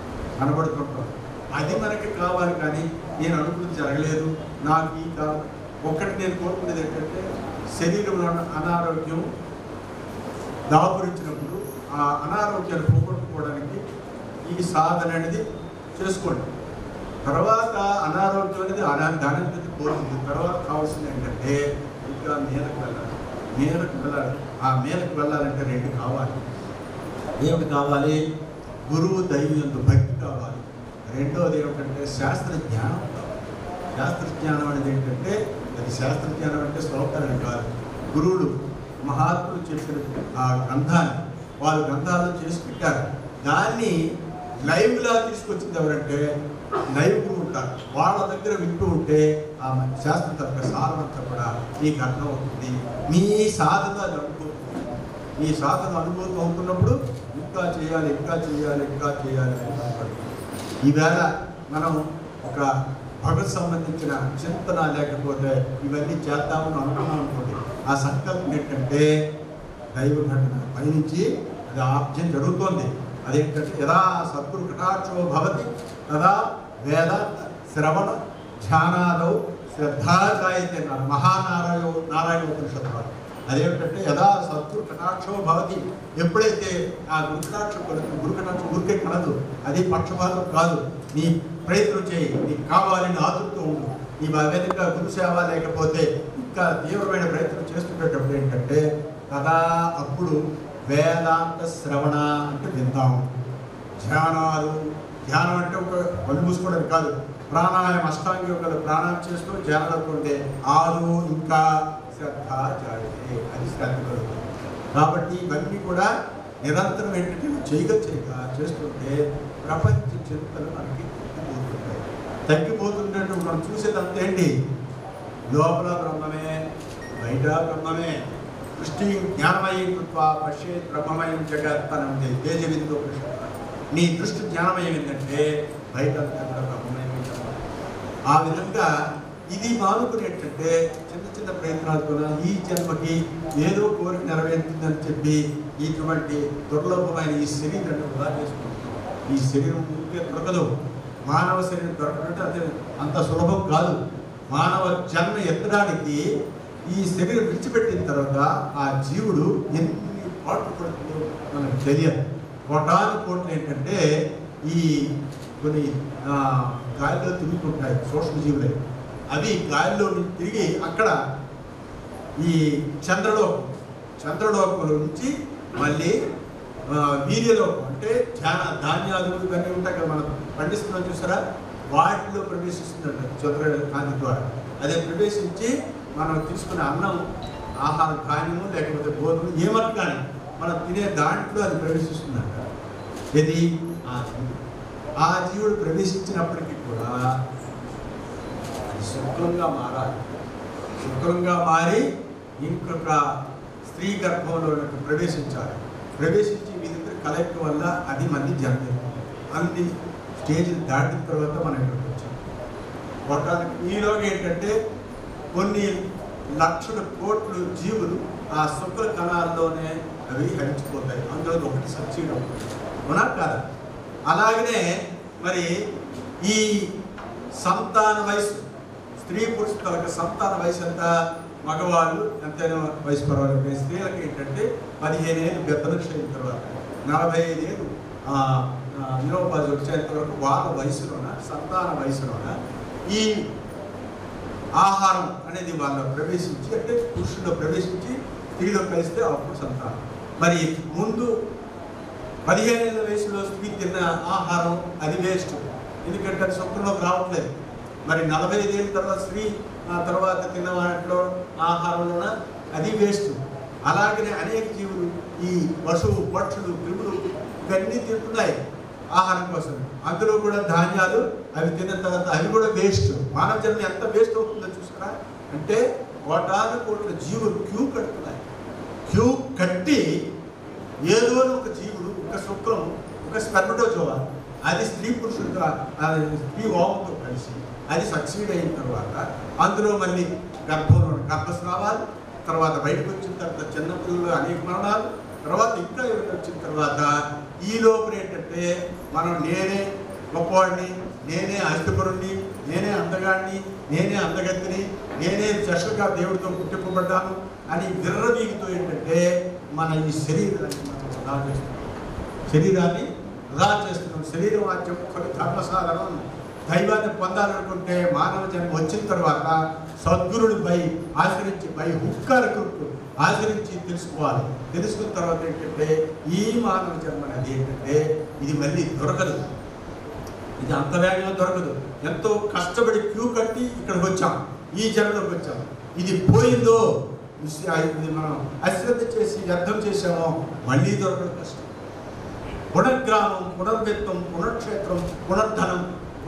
అది మనకి కావాలి. కానీ నేను అనుకున్నది జరగలేదు, నాకు ఈ కావాలి. ఒక్కటి నేను కోరుకునేది ఏంటంటే శరీరంలో అనారోగ్యం దాపురించినప్పుడు ఆ అనారోగ్యాన్ని పోగొట్టుకోవడానికి ఈ సాధన అనేది చేసుకోండి. తర్వాత అనారోగ్యం అనేది దాని మీద కోరుతుంది. తర్వాత కావాల్సింది ఏంటంటే ఇంకా మేలకు వెళ్ళాలి. ఆ మేలకు వెళ్ళాలంటే రెండు కావాలి. ఏమిటి కావాలి? గురువు దైవంతో భక్తి కావాలి. రెండోది ఏమిటంటే శాస్త్ర జ్ఞానం కావాలి. శాస్త్ర జ్ఞానం అనేది ఏంటంటే అది శాస్త్ర జ్ఞానం అంటే శ్లోకాలని కాదు. గురువులు మహాత్ములు చెప్పిన ఆ గ్రంథాన్ని వాళ్ళు గ్రంథాలను చేసి పెట్టారు. దాన్ని లైవ్లా తీసుకొచ్చింది ఎవరంటే లైవ్ ఉంటారు. వాళ్ళ దగ్గర వింటూ ఉంటే ఆ శాస్త్రం తప్ప సారమంతా కూడా మీకు అర్థం అవుతుంది. మీ సాధన అనుభూతి, మీ సాధన అనుభూతి అవుతున్నప్పుడు ఇంకా చేయాలి అని అనుకుంటారు. ఈవేళ మనం ఒక భగవత్ సంబంధించిన చింతన లేకపోతే ఇవన్నీ చేద్దామని అనుకున్నాం అనుకోండి, ఆ సంకల్పం ఏంటంటే దైవ ఘటన పైనుంచి అది ఆప్యం జరుగుతోంది. అదేంటంటే యదా సద్గురు కటాక్షో భవతి తదా వేద శ్రవణ ధ్యానాదౌ శ్రద్ధాజాయతే అన్నారు నారాయణ ఉపనిషత్తు. అదేమిటంటే యదా సద్గురు కటాక్షో భవతి, ఎప్పుడైతే ఆ గురు కటాక్షం ఊరికే కలదు, అది పక్షపాతం కాదు. నీ ప్రయత్నం చేయి, నీకు కావాలని ఆతురుతూ ఉండు. నీ విధంగా గురు సేవ లేకపోతే ఇంకా తీవ్రమైన ప్రయత్నం చేస్తుండేటప్పుడు ఏంటంటే కదా అప్పుడు వేదాంత శ్రవణ అంటే విందాం. ధ్యానం అంటే ఒక కళ్ళు మూసుకోవడం కాదు. ప్రాణాయామం అష్టాంగ యోగాలు ప్రాణాయామం చేస్తూ ధ్యానంలో ఉంటే ఇంకా శ్రద్ధ జాయితే, అది శ్రద్ధ కలుగుతుంది. కాబట్టి ఇవన్నీ కూడా నిరంతరం ఏంటంటే చేస్తుంటే ప్రపంచ చింతలు మనకి తగ్గిపోతుంటే మనం చూసేదంతా ఏంటి? లోపల బ్రహ్మమే, బయట బ్రహ్మమే. దృష్టి జ్ఞానమయం కృత్వా పశ్యేత్ బ్రహ్మమయం జగత్ అని ఉంది తేజవిందో కృష్ణ. నీ దృష్టి జ్ఞానమయం ఏంటంటే బయట కూడా బ్రహ్మమయం. ఆ విధంగా ఇది మానుకుని ఏంటంటే చిన్న ప్రయత్నాలతో ఈ జన్మకి ఏదో కోరిక నెరవేరుతుందని చెప్పి ఇటువంటి దుర్లభమైన ఈ శరీరాన్ని వృధా చేసుకుంటున్నాం. ఈ శరీరం ఊరికే దొరకదు. మానవ శరీరం దొరకడంటే అదే అంత సులభం కాదు. మానవ జన్మ ఎత్తడానికి ఈ శరీరం విడిచిపెట్టిన తర్వాత ఆ జీవుడు ఎన్ని పాటలు పడుతుందో మనకు తెలియదు. కోట్లు ఏంటంటే ఈ కొన్ని గాలిలో తిరుగుతుంటాయి సూక్ష్మ జీవులే. అవి గాలిలో తిరిగి అక్కడ ఈ చంద్రలోకంలో నుంచి మళ్ళీ వీర్యలోకం అంటే ధాన్యాలు ఇవన్నీ ఉంటాయి కదా, మనం పండిస్తున్నాం చూసారా, వాటిలో ప్రవేశిస్తుందంట చంద్రకాంతి ద్వారా. అదే ప్రవేశించి మనం తీసుకునే అన్నం, ఆహారం, ధాన్యము లేకపోతే గోధుమ ఏమన్నా కానీ మనం తినే దాంట్లో అది ప్రవేశిస్తుందంట. ఇది ఆ జీవుడు ప్రవేశించినప్పటికీ కూడా అది శుక్లంగా మారాలి. శుక్లంగా మారి ఇంకొక స్త్రీ గర్భంలో ప్రవేశించాలి. ప్రవేశించి వీరిద్దరు కలయిక వల్ల 10 మంది జన్మ అన్ని స్టేజ్ని దాటిన తర్వాత మనం ఇక్కడికి వచ్చాం. కొట్టానికి ఈలోగా ఏంటంటే కొన్ని లక్షల కోట్ల జీవులు ఆ శుక్ల కణాల్లోనే అవి హరించిపోతాయి. అందులో ఒకటి సబ్సిడీ అవునా కాదా? అలాగనే మరి ఈ సంతాన వయసు, స్త్రీ పురుషుల సంతాన వయసు ఎంత? మగవాళ్ళు ఎంతైనా వయసు పర్వాలేదు. స్త్రీలకు ఏంటంటే 15 ఏళ్ళు గర్భదక్ష అయిన తర్వాత 45 ఏళ్ళు యూరోపాజ్ వచ్చేంత వరకు వాళ్ళ వయసులోన, సంతాన వయసులోన ఈ ఆహారం అనేది వాళ్ళు ప్రవేశించి, అంటే పురుషుల్లో ప్రవేశించి స్త్రీలో కలిస్తే అప్పుడు సంతానం. మరి ముందు 15 ఏళ్ళ వయసులో స్త్రీ తిన్న ఆహారం అది వేస్ట్, ఎందుకంటే అది శుక్రంలోకి రావట్లేదు. మరి 45 ఏళ్ళ తర్వాత స్త్రీ తర్వాత తిన్న వాటిలో ఆహారంలోన అది వేస్ట్. అలాగనే అనేక జీవులు ఈ పశువు పక్షులు క్రిములు ఇవన్నీ తింటున్నాయి ఆహారం కోసం. అందులో కూడా ధాన్యాలు అవి తిన్న తర్వాత అవి కూడా వేస్ట్. మానవ జన్మ ఎంత వేస్ట్ అవుతుందో చూసారా? అంటే కోటాను కోట్ల జీవులు క్యూ కడుతున్నాయి. క్యూ కట్టి ఏదో ఒక జీవుడు ఒక శుక్రం ఒక స్పెర్మటోజోవా అది స్త్రీ పురుషుడితో స్త్రీ ఓవంతో కలిసి అది సక్సీడ్ అయిన తర్వాత అందులో మళ్ళీ గర్భస్రావాలు, తర్వాత బయటకు వచ్చిన తర్వాత చిన్న పిల్లలు అనేక మరణాలు, తర్వాత ఇంకా వచ్చిన తర్వాత ఈ లోపల ఏంటంటే మనం నేనే గొప్పవాడిని, నేనే అష్టపురుణ్ణి, నేనే అందగాడిని, నేనే అందగత్తిని, నేనే స్పెషల్గా దేవుడితో పుట్టింపబడ్డాను అని విర్రవీగితో ఏంటంటే మన ఈ శరీరాన్ని మనం వృధా చేస్తున్నాం. శరీరాన్ని వృధా చేస్తున్నాం. శరీరం అని చెప్పుకొని ధర్మసాధనం దైవాన్ని పొందాలనుకుంటే మానవ జన్మ వచ్చిన తర్వాత సద్గురుడు ఆచరించి హుక్కాలకు ఆచరించి తెలుసుకోవాలి. తెలుసుకున్న తర్వాత ఏంటంటే ఈ మానవ జన్మ అనేది ఏంటంటే ఇది మళ్ళీ దొరకదు. ఇది అంత వేగంగా దొరకదు. ఎంతో కష్టపడి క్యూ కట్టి ఇక్కడికి వచ్చాం, ఈ జన్మలోకి వచ్చాం. ఇది పోయిందో, ఇది మనం అశ్రద్ధ చేసి వ్యర్థం చేసామో మళ్ళీ దొరకడం కష్టం. పునర్గ్రామం, పునర్విత్తం, పునర్క్షేత్రం, పునర్ధనం,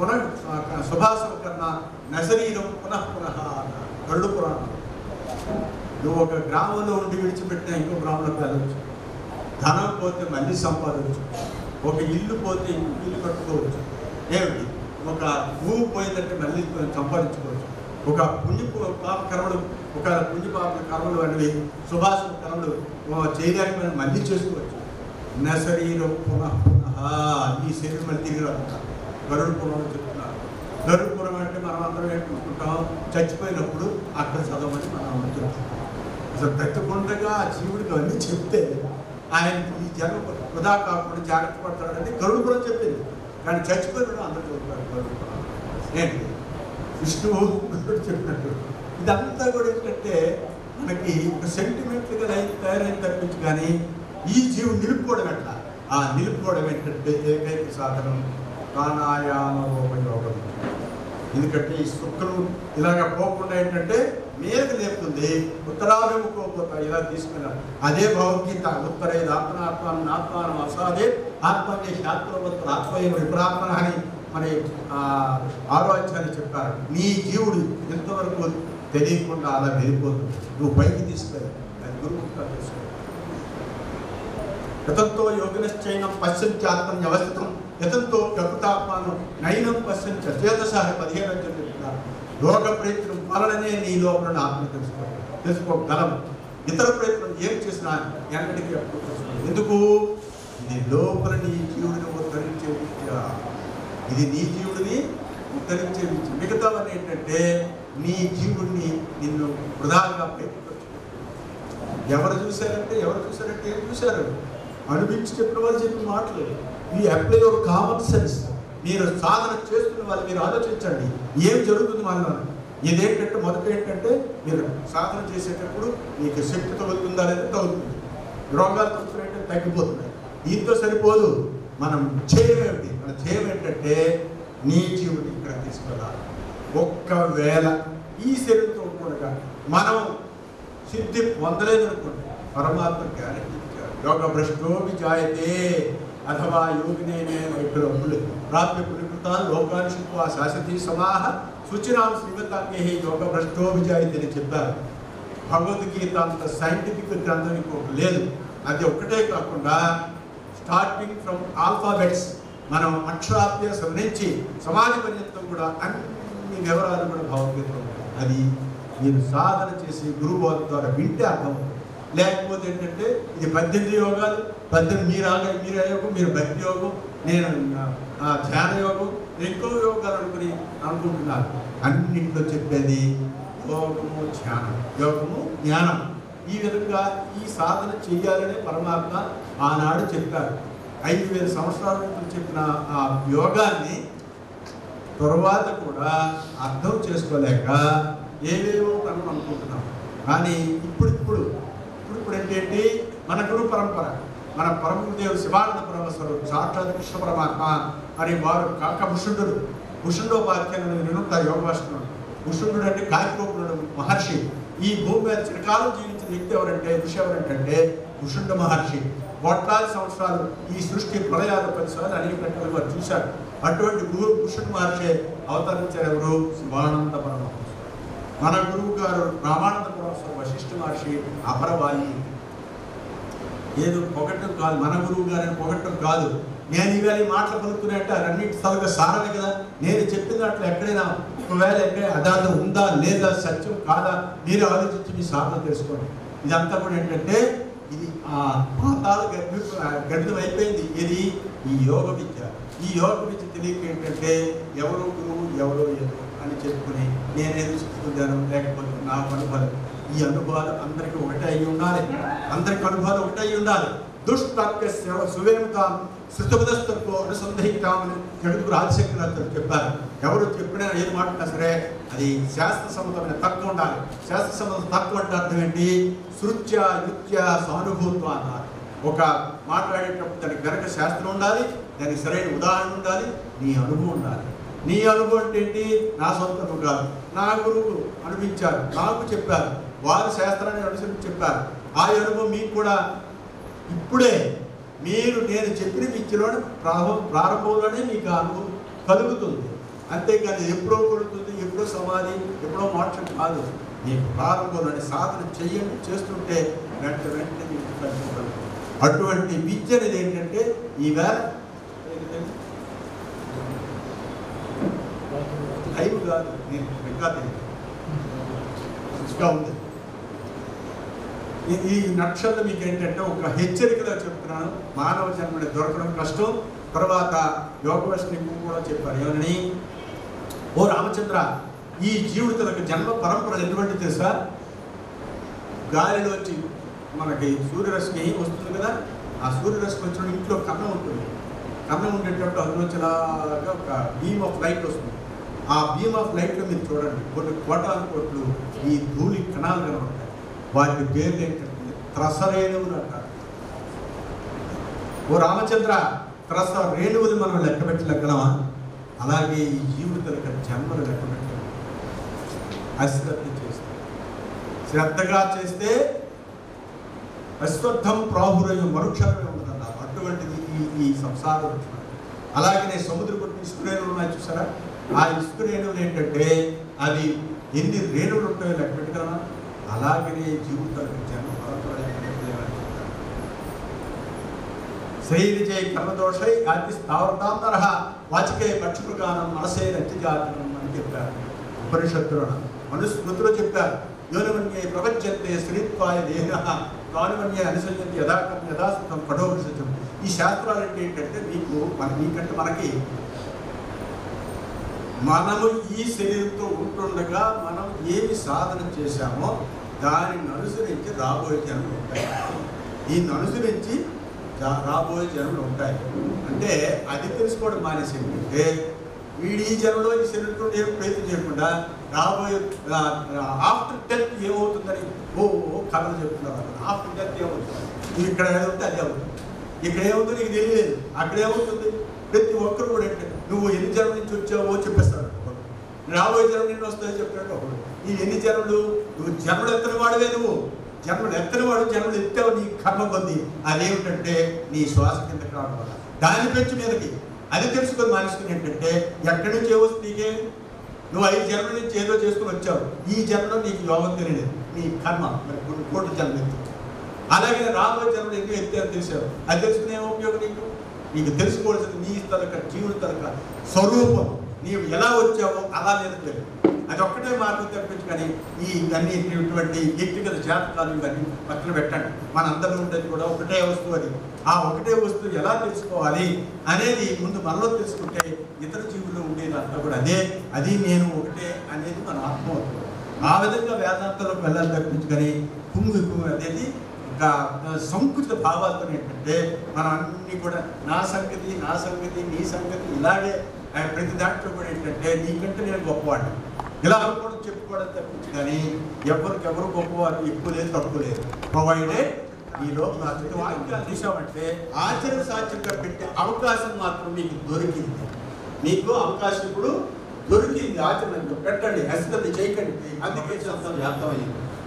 శుభాసంకరణ, నశరీరం పునః గరుడు పురాణం. నువ్వు ఒక గ్రామంలో ఉండి విడిచిపెట్టినా ఇంకో గ్రామంలోకి వెళ్ళవచ్చు. ధనం పోతే మళ్ళీ సంపాదించు. ఒక ఇల్లు పోతే ఇంకో ఇల్లు కట్టుకోవచ్చు. ఏమిటి ఒక భూమి పోయిందంటే మళ్ళీ సంపాదించుకోవచ్చు. ఒక పుణ్యపాప కర్మలు, ఒక పుణ్యపాప కర్మలు అనేవి శుభాశుభ కర్మలు చేయడానికి మనం మళ్ళీ చేసుకోవచ్చు. నశరీరం పునః ఈ శరీరం మళ్ళీ తిరిగి రాకుంటారు. గరుడు పురాణం చెప్తున్నారు. గరుడు పురాణం అంటే మనం అందరం ఏంటుకుంటాం, చచ్చిపోయినప్పుడు అక్కడ చదవమని మనం అనుకుంటాం. అసలు బ్రతకుండగా ఆ జీవుడికి అవన్నీ చెప్తే ఆయన ఈ జన్మ వృధా కాకుండా జాగ్రత్త పడతాడని గరుడు పురాణం చెప్పింది. కానీ చచ్చిపోయినప్పుడు అందరూ చదువుతారు గరుడు పురాణం. ఏంటి విష్ణువు గరుడు చెప్పినట్టు ఇదంతా కూడా ఏంటంటే మనకి ఒక సెంటిమెంట్గా తయారైన తప్పించి కానీ ఈ జీవుడు నిలుపుకోవడం ఎట్లా? ఆ నిలుపుకోవడం ఏంటంటే ఏకైక సాధనం ప్రాణాయామ రూపయోగం. ఎందుకంటే ఈ శుక్రం ఇలాగ పోకుండా ఏంటంటే మేరకు లేపుతుంది, ఉత్తరాభిముఖోపోతా ఇలా తీసుకున్నారు. అదే భగవద్గీత ఉత్తరేది ఆత్మనాత్మానం ఆత్మానం అసాదే ఆత్మనే శాస్త్రవంతులు ఆత్మయం విప్రాత్మన అని మరి 6వ అధ్యాయాన్ని చెప్పారు. నీ జీవుడు ఎంతవరకు తెలియకుండా అలా వెళ్ళిపోతుంది. నువ్వు పైకి తీసుకెళ్ళి అది గురుముఖంగా తెలుసుకో. యతంతో యోగినశ్చైనం పశ్చంత్యాత్మం వ్యవస్థితం యతంతో ప్రకృతాత్మానం నైనం పశ్చంత చేతసాహ 15 అని చెప్తున్నారు. యోగ ప్రయత్నం వలననే నీ లోపల ఆత్మ తెలుసుకోగలం. ఇతర ప్రయత్నం ఏం చేసినా ఎన్నటికీ అప్పుడు తెలుసుకోవాలి. ఎందుకు? ఇది లోపల నీ జీవుడిని ఉద్ధరించే విద్య. ఇది నీ జీవుడిని ఉద్ధరించే విద్య. మిగతావన్నీ ఏంటంటే నీ జీవుడిని నిన్ను వృధాగా పెట్టుకోవచ్చు. ఎవరు చూశారంటే ఏం చూశారు? అనిపించి చెప్పిన వాళ్ళు చెప్పిన మాటలు. ఈ అప్లై యువర్ కామన్ సెన్స్. మీరు సాధన చేస్తున్న వాళ్ళు మీరు ఆలోచించండి ఏం జరుగుతుంది మనలో. ఇదేంటంటే మొదట ఏంటంటే మీరు సాధన చేసేటప్పుడు మీకు శక్తి తగ్గుతుందా లేదా తగ్గుతుంది, రోగాలు తగ్గుతున్నాయంటే తగ్గిపోతున్నాయి. దీంతో సరిపోదు. మనం చేయమేమిటి? మన ధ్యేయం ఏంటంటే నీ జీవుని ఇక్కడ తీసుకెళ్ళాలి. ఒక్కవేళ ఈ శరీరంతో కూడా మనం సిద్ధి పొందలేదనుకోండి, పరమాత్మ గ్యారెంటీ యోగ భ్రష్టో విజాయతే అథవా యోగినే వైపులు ప్రాప్య పులికృత లోకాన్ని శిల్పా శాశ్వతీ సమాహ సుచిరాం శ్రీమతాంగే యోగ భ్రష్టో విజాయతే అని చెప్పారు. భగవద్గీత అంత సైంటిఫిక్ గ్రంథం ఇంకొకటి లేదు. అది ఒక్కటే కాకుండా స్టార్టింగ్ ఫ్రమ్ ఆల్ఫాబెట్స్ మనం అక్షరాభ్యాసం నుంచి సమాధి పర్యంతం కూడా అన్ని వివరాలు కూడా భగవద్గీతలో ఉంటాయి. అది మీరు సాధన చేసి గురు బోధ ద్వారా వింటే అర్థం. లేకపోతే ఏంటంటే ఇది 18 యోగాలు, 18 మీరు యోగం, మీరు భక్తి యోగం, నేను ధ్యాన యోగం, ఇంకో యోగాలు అనుకుంటున్నారు. అన్నింటిలో చెప్పేది యోగము ధ్యానం, యోగము జ్ఞానం. ఈ విధంగా ఈ సాధన చెయ్యాలనే పరమాత్మ ఆనాడు చెప్పారు. 5000 సంవత్సరాల క్రితం చెప్పిన ఆ యోగాన్ని తరువాత కూడా అర్థం చేసుకోలేక ఏవేవో మనం అనుకుంటున్నాం. కానీ ఇప్పుడు ఏంటంటే మన గురు పరంపర, మన పరమగురుదేవుడు శివానంద పరమేశ్వరుడు సాక్షాత్ కృష్ణ పరమాత్మ అని వారు కాక భుషుండోపాఖ్యానం వినుంటారు యోగ భాషణం. భుషుండు అంటే కాకికోపుడు మహర్షి. ఈ భూమి మీద చిరకాలం జీవించిన వ్యక్తి ఎవరంటే ఋషి ఎవరంటే వశిష్ఠ మహర్షి. కోట్లాది సంవత్సరాలు ఈ సృష్టి ప్రళయాలు 10 సార్లు అనేక రకాలుగా చూశారు. అటువంటి వశిష్ఠ మహర్షి అవతరించారు ఎవరు? శివానంద పరమహంస. మన గురువు గారు రామానంద పరమహంస వశిష్ఠ మహర్షి అపరవాణి. ఏదో పొగట్టం కాదు, మన గురువు గారిని పొగట్టం కాదు. నేను ఇవాళ ఈ మాటలు పలుకుతున్నట్టు అన్నింటి స్థలంగా సారమే కదా. నేను చెప్పిన దాంట్లో ఎక్కడైనా ఒకవేళ ఎక్కడ అదార్థం ఉందా లేదా, సత్యం కాదా, మీరు ఆలోచించి మీ సాధన తెలుసుకోండి. ఇదంతా కూడా ఏంటంటే ఇది పాతాల గణితం అయిపోయింది. ఇది ఈ యోగ విద్య. ఈ యోగ విద్య తెలియక ఏంటంటే ఎవరో గురువు ఎవరో ఏదో అని చెప్పుకుని నేనేదో చెప్పుకుంటాను, లేకపోతే నా అనుభవాలు, ఈ అనుభవాలు అందరికీ ఒకటే అయి ఉండాలి. అందరికి అనుభవాలు ఒకటే అయి ఉండాలి. దుష్ప్రాప్య సువేమతాం శృతపదస్తత్వం అనుసంధితామని జగద్గురు రాజశేఖర్ చెప్పారు. ఎవరు చెప్పినా ఏది మాట్లాడినా సరే అది శాస్త్ర సమ్మతమైన తత్వం ఉండాలి. శాస్త్ర సమ్మత తత్వం అంటే అర్థం ఏంటి? శృత్య నృత్య సానుభూత్వం అన్నారు. ఒక మాట్లాడేటప్పుడు దానికి గనక శాస్త్రం ఉండాలి, దానికి సరైన ఉదాహరణ ఉండాలి, నీ అనుభవం ఉండాలి. నీ అనుభవం అంటే ఏంటి? నా సొంతం కాదు, నా గురువు అనిపించారు, నాకు చెప్పారు, వారు శాస్త్రాన్ని అనుసరించి చెప్పారు. ఆ అనుభవం మీకు కూడా ఇప్పుడే మీరు నేను చెప్పిన విద్యలోనే ప్రారంభంలోనే మీకు అనుభవం కలుగుతుంది. అంతేకాని ఎప్పుడో కొడుతుంది, ఎప్పుడో సమాధి, ఎప్పుడో మోక్షం కాదు. మీకు ప్రారంభంలోనే సాధన చెయ్యండి, చేస్తుంటే వెంటనే మీకు కలుగుతుంది. అటువంటి విద్య అనేది ఏంటంటే ఈవేళ లైవ్ కాదు, నేను ఇంకా ఉంది. ఈ నక్షత్రం మీకు ఏంటంటే ఒక హెచ్చరికగా చెప్తున్నాను. మానవ జన్మని దొరకడం కష్టం. తర్వాత యోగవశని కూడా చెప్పారు ఏమని? ఓ రామచంద్ర, ఈ జీవితాలకు జన్మ పరంపర ఎటువంటి తెలుసా? గాలిలోంచి మనకి సూర్యరశ్మి వస్తుంది కదా, ఆ సూర్యరశ్మి వచ్చిన ఇంట్లో కన్నం ఉంటుంది. కన్నం ఉండేటప్పుడు అందులోంచిలాగా ఒక బీమ్ ఆఫ్ లైట్ వస్తుంది. ఆ బీమ్ ఆఫ్ లైట్లో మీరు చూడండి కొన్ని కోటాను కోట్లు ఈ ధూళి కణాలు కనబడతాయి. వాటి పేర్లు ఏంటంటే త్రసరేణువులు అంటారు. ఓ రామచంద్ర, త్రస రేణువులు మనం లెక్కబెట్టి లెక్కనమా? అలాగే ఈ జీవితాలకు జన్మలు లెక్కబెట్టాలి. అశ్రద్ధ చేస్తే, శ్రద్ధగా చేస్తే అశ్వత్థం ప్రాహురయం మరుక్షరమే ఉండదన్నారు. అటువంటిది ఈ సంసారం. అలాగే సముద్ర కొట్టి ఇసుక రేణువులు ఉన్నాయి చూసారా? ఆ ఇసుక రేణువులు ఏంటంటే అవి ఎన్ని రేణువులు ఉంటాయో లెక్క పెట్టుకున్నా. అలాగనే జీవితాలకు జన్మ పరంపర శ్రీవిజయ కర్మదోషై అతి స్థావరతాంతర వాచికే పక్షుగానం మనసే రత్యజాతనం అని చెప్పారు ఉపనిషత్తులో. మనుస్మృతిలో చెప్పారు. యోనమన్యే ప్రపంచంతే శ్రీత్వాయ దేహ యోనమన్యే అనుసంజంతి యథాకం యథాసుఖం కఠోపనిషత్తం. ఈ శాస్త్రాలు అంటే ఏంటంటే మీకంటే మనకి మనము ఈ శరీరంతో ఉంటుండగా మనం ఏమి సాధన చేశామో దానిని అనుసరించి రాబోయే జన్మలు ఉంటాయి. దీన్ని అనుసరించి రాబోయే జన్మలు ఉంటాయి. అంటే అది తెలుసుకోవడం మానేసి ఏంటంటే వీడు ఈ జన్మలో ఈ శరీరంతో ఏం ప్రయత్నం చేయకుండా రాబోయే ఆఫ్టర్ డెత్ ఏమవుతుందని కథలు చెప్తున్నారు. ఆఫ్టర్ డెత్ ఏమవుతుంది? నువ్వు ఇక్కడ ఏమవుతుంది అది అవుతుంది, ఇక్కడ ఏమవుతుంది నీకు తెలియలేదు, అక్కడ ఏమవుతుంది. ప్రతి ఒక్కరు కూడా ఏంటంటే నువ్వు ఎన్ని జన్మ నుంచి వచ్చావో చెప్పేస్తాడు. రాబోయే జన్మ నిన్ను వస్తాయో చెప్పాడు ఒకడు. ఈ ఎన్ని జన్మలు? నువ్వు జన్మలు ఎత్తని వాడివే. నువ్వు జన్మలు ఎత్తని వాడు, జన్మలు ఎత్తావు నీ కర్మ కొద్ది. అదేమిటంటే నీ శ్వాస కిందకి రావడం వల్ల దాని పెంచి మీదకి అది తెలుసుకొని మానేసుకుని ఏంటంటే ఎక్కడి నుంచి ఏమొస్తుంది నీకే? నువ్వు 5 జన్మల నుంచి ఏదో చేసుకుని వచ్చావు. ఈ జన్మలో నీకు యోగం తెలియలేదు, నీ కర్మ మరి కొన్ని కోట్ల జన్మ ఎత్తు. అలాగే రాబోయే జన్మలు ఎందుకు ఎత్తారో తెలిసావు. అది తెలుసుకునే ఉపయోగం నీకు? నీకు తెలుసుకోవాల్సింది నీ తలక జీవుడి తలక స్వరూపం. నీవు ఎలా వచ్చావో అలా నేర్పలేదు. అది ఒక్కటే మార్గం తప్పించి కానీ ఇవన్నీ ఇటువంటి వ్యక్తిగత జాతకాలు ఇవన్నీ పక్కన పెట్టండి. మన అందరిలో ఉండేది కూడా ఒకటే వస్తువు. అది ఆ ఒకటే వస్తువు ఎలా తెలుసుకోవాలి అనేది ముందు మనలో తెలుసుకుంటే ఇతర జీవుల్లో ఉండేది అంతా కూడా అదే. అది నేను ఒకటే అనేది మన ఆత్మ అవుతుంది. ఆ విధంగా వేదాంతంలోకి వెళ్ళాలి తప్పించి కానీ కుమ్ము అనేది ఒక సంకుచిత భావాలతో ఏంటంటే మనం అన్నీ కూడా నా సంగతి నా సంగతి నీ సంగతి ఇలాగే ప్రతి దాంట్లో కూడా ఏంటంటే నీకంటే నేను గొప్పవాడిని ఇలా అనుకోవడం చెప్పుకోవడం తప్పించి కానీ ఎవరికెవరు గొప్పవారు ఎక్కువ లేదు తక్కువ లేదు. ప్రొవైడెడ్ ఈలో వాక్యాలు చూసామంటే ఆచరణ సాధ్యంగా పెట్టే అవకాశం మాత్రం మీకు దొరికింది. మీకు అవకాశం ఇప్పుడు దొరికింది. ఆచరణ పెట్టండి, హస్తని చేయకండి. అందుకే శాస్త్రం అర్థమైంది.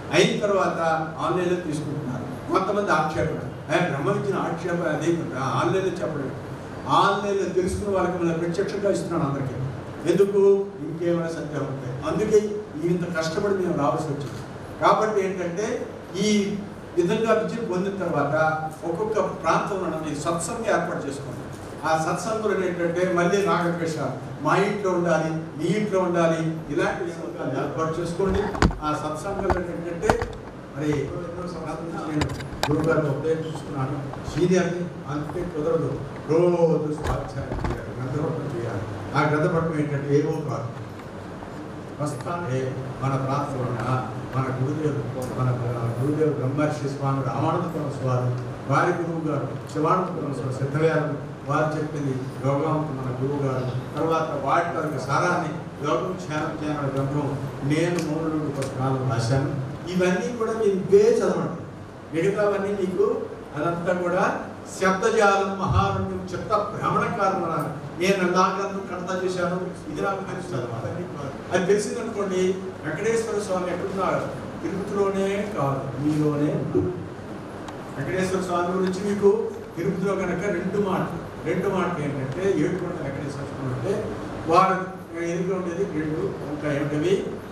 అయిన తర్వాత ఆన్లైన్లో తీసుకుంటున్నారు. కొంతమంది ఆక్షేపణ, బ్రహ్మ విద్యను ఆక్షేపణ అదే ఆన్లైన్లో చెప్పడం, ఆన్లైన్లో తెలుసుకున్న వాళ్ళకి మళ్ళీ ప్రత్యక్షంగా ఇస్తున్నాను అందరికీ. ఎందుకు? ఇంకేమైనా సత్యం ఉంటాయి. అందుకే ఇంత కష్టపడి మేము రావాల్సి వచ్చింది. కాబట్టి ఏంటంటే ఈ విధంగా విద్యను పొందిన తర్వాత ఒక్కొక్క ప్రాంతంలో మీరు సత్సంగం ఏర్పాటు చేసుకోండి. ఆ సత్సంగంలో ఏంటంటే మళ్ళీ రాగద్వేషాలు మా ఇంట్లో ఉండాలి, మీ ఇంట్లో ఉండాలి, ఇలాంటి సంఘాలు ఏర్పాటు చేసుకోండి. ఆ సత్సంగంలో ఏంటంటే మరి ఎన్నో సంవత్సరాల నుంచి నేను గురువుగారిని ఉపయోగించుకున్నాను. సీనియర్ని అంతే కుదరదు, రోజు స్వాధ్యాయం చేయాలి, గ్రంథపఠనం చేయాలి. ఆ గ్రంథపఠనం ఏంటంటే ఏమో కాదు, ప్రస్తుతానికి మన ప్రాంతంలో మన గురుదేవుడు బ్రహ్మర్షి స్వామి రామానందపురం స్వామి, వారి గురువు గారు శివానందపురం స్వామి సిద్ధవేదం, వారు చెప్పింది యోగాంత మన గురువు గారు. తర్వాత వాటి వరకు సారాన్ని యోగం ధ్యానం గ్రంథం నేను 3 పుస్తకాలు రాశాను. ఇవన్నీ కూడా మీరు ఇవే చదవండి. మిగతావన్నీ మీకు అదంతా కూడా శబ్దజాలం మహారణ్యం చిత్త భ్రమణ కారణ. నేను నా గ్రంథం కడతా చేశాను, ఇది నాకు తెలుసు చదవాలి. అది తెలిసిందనుకోండి, వెంకటేశ్వర స్వామి ఎక్కడున్నారు? తిరుపతిలోనే కాదు, మీలోనే ఉన్నారు. వెంకటేశ్వర స్వామి గురించి మీకు తిరుపతిలో కనుక రెండు మాటలు ఏంటంటే, ఏడుకొండ వెంకటేశ్వర స్వామి అంటే వారు ఎదురుగా ఉండేది 2 ఉంటాయి. ఏమిటవి?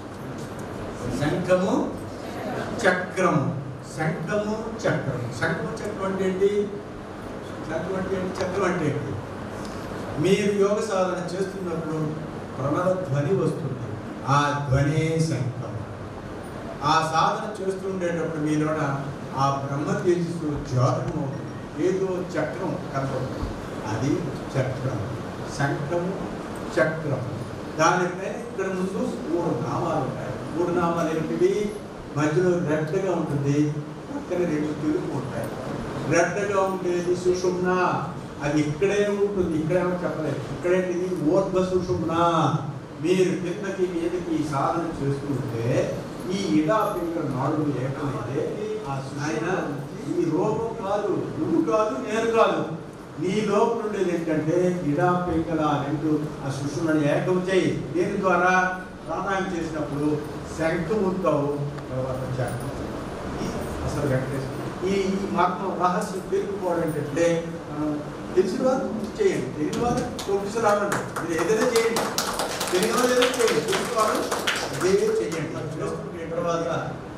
శంఖము చక్రము. శంఖము చక్రం. శంఖము చక్రం అంటే ఏంటి? చక్రం అంటే ఏంటి? చక్రం అంటే ఏంటి? మీరు యోగ సాధన చేస్తున్నప్పుడు ప్రణవ ధ్వని వస్తుంది, ఆ ధ్వనే శంఖం. ఆ సాధన చేస్తుండేటప్పుడు మీలోన ఆ బ్రహ్మ తేజస్సు జ్యోతకం అవుతుంది, ఏదో చక్రం కనపడుతుంది, అది చక్రం. శంఖము చక్రం. దానిపైన ఇక్కడ ముందు 3 నామాలు ఉంటాయి. 3 నామాలు ఏంటివి? మధ్యలో రెడ్గా ఉంటుంది, పక్కన 2 తెలుపు ఉంటాయి. రెడ్గా ఉండేది సుషుమ్న, అది ఇక్కడే ఉంటుంది, ఇక్కడేమో చెప్పలేదు. ఇక్కడేంటిది? ఊర్ధ్వ సుషుమ్న. మీరు కిందకి మీదకి సాధన చేస్తుంటే ఈ ఇడా పింగళ నాడులు ఏకమైతే ఆయన ఈ రూపం కాదు, నువ్వు కాదు, నేను కాదు, నీ లోపల ఉండేది ఏంటంటే ఇడా పింగళ 2 ఆ సుషుమ్నని ఏకం చేయి. దీని ద్వారా ప్రాణాయామం చేసినప్పుడు శంఖముతావు, తర్వాత చక్రం. అసలు వెంకటేశ్వర ఈ మాత్రం రహస్యం తెలుపుకోవడం ఏంటంటే, మనం తెలిసిన వారు చేయండి, తెలియని వారు ప్రొఫెసర్ ఆడండి, మీరు ఏదైనా చేయండి, తెలియని వారు ఏదైనా చేయండి, తెలిసిన వారు అదే చేయండి. తర్వాత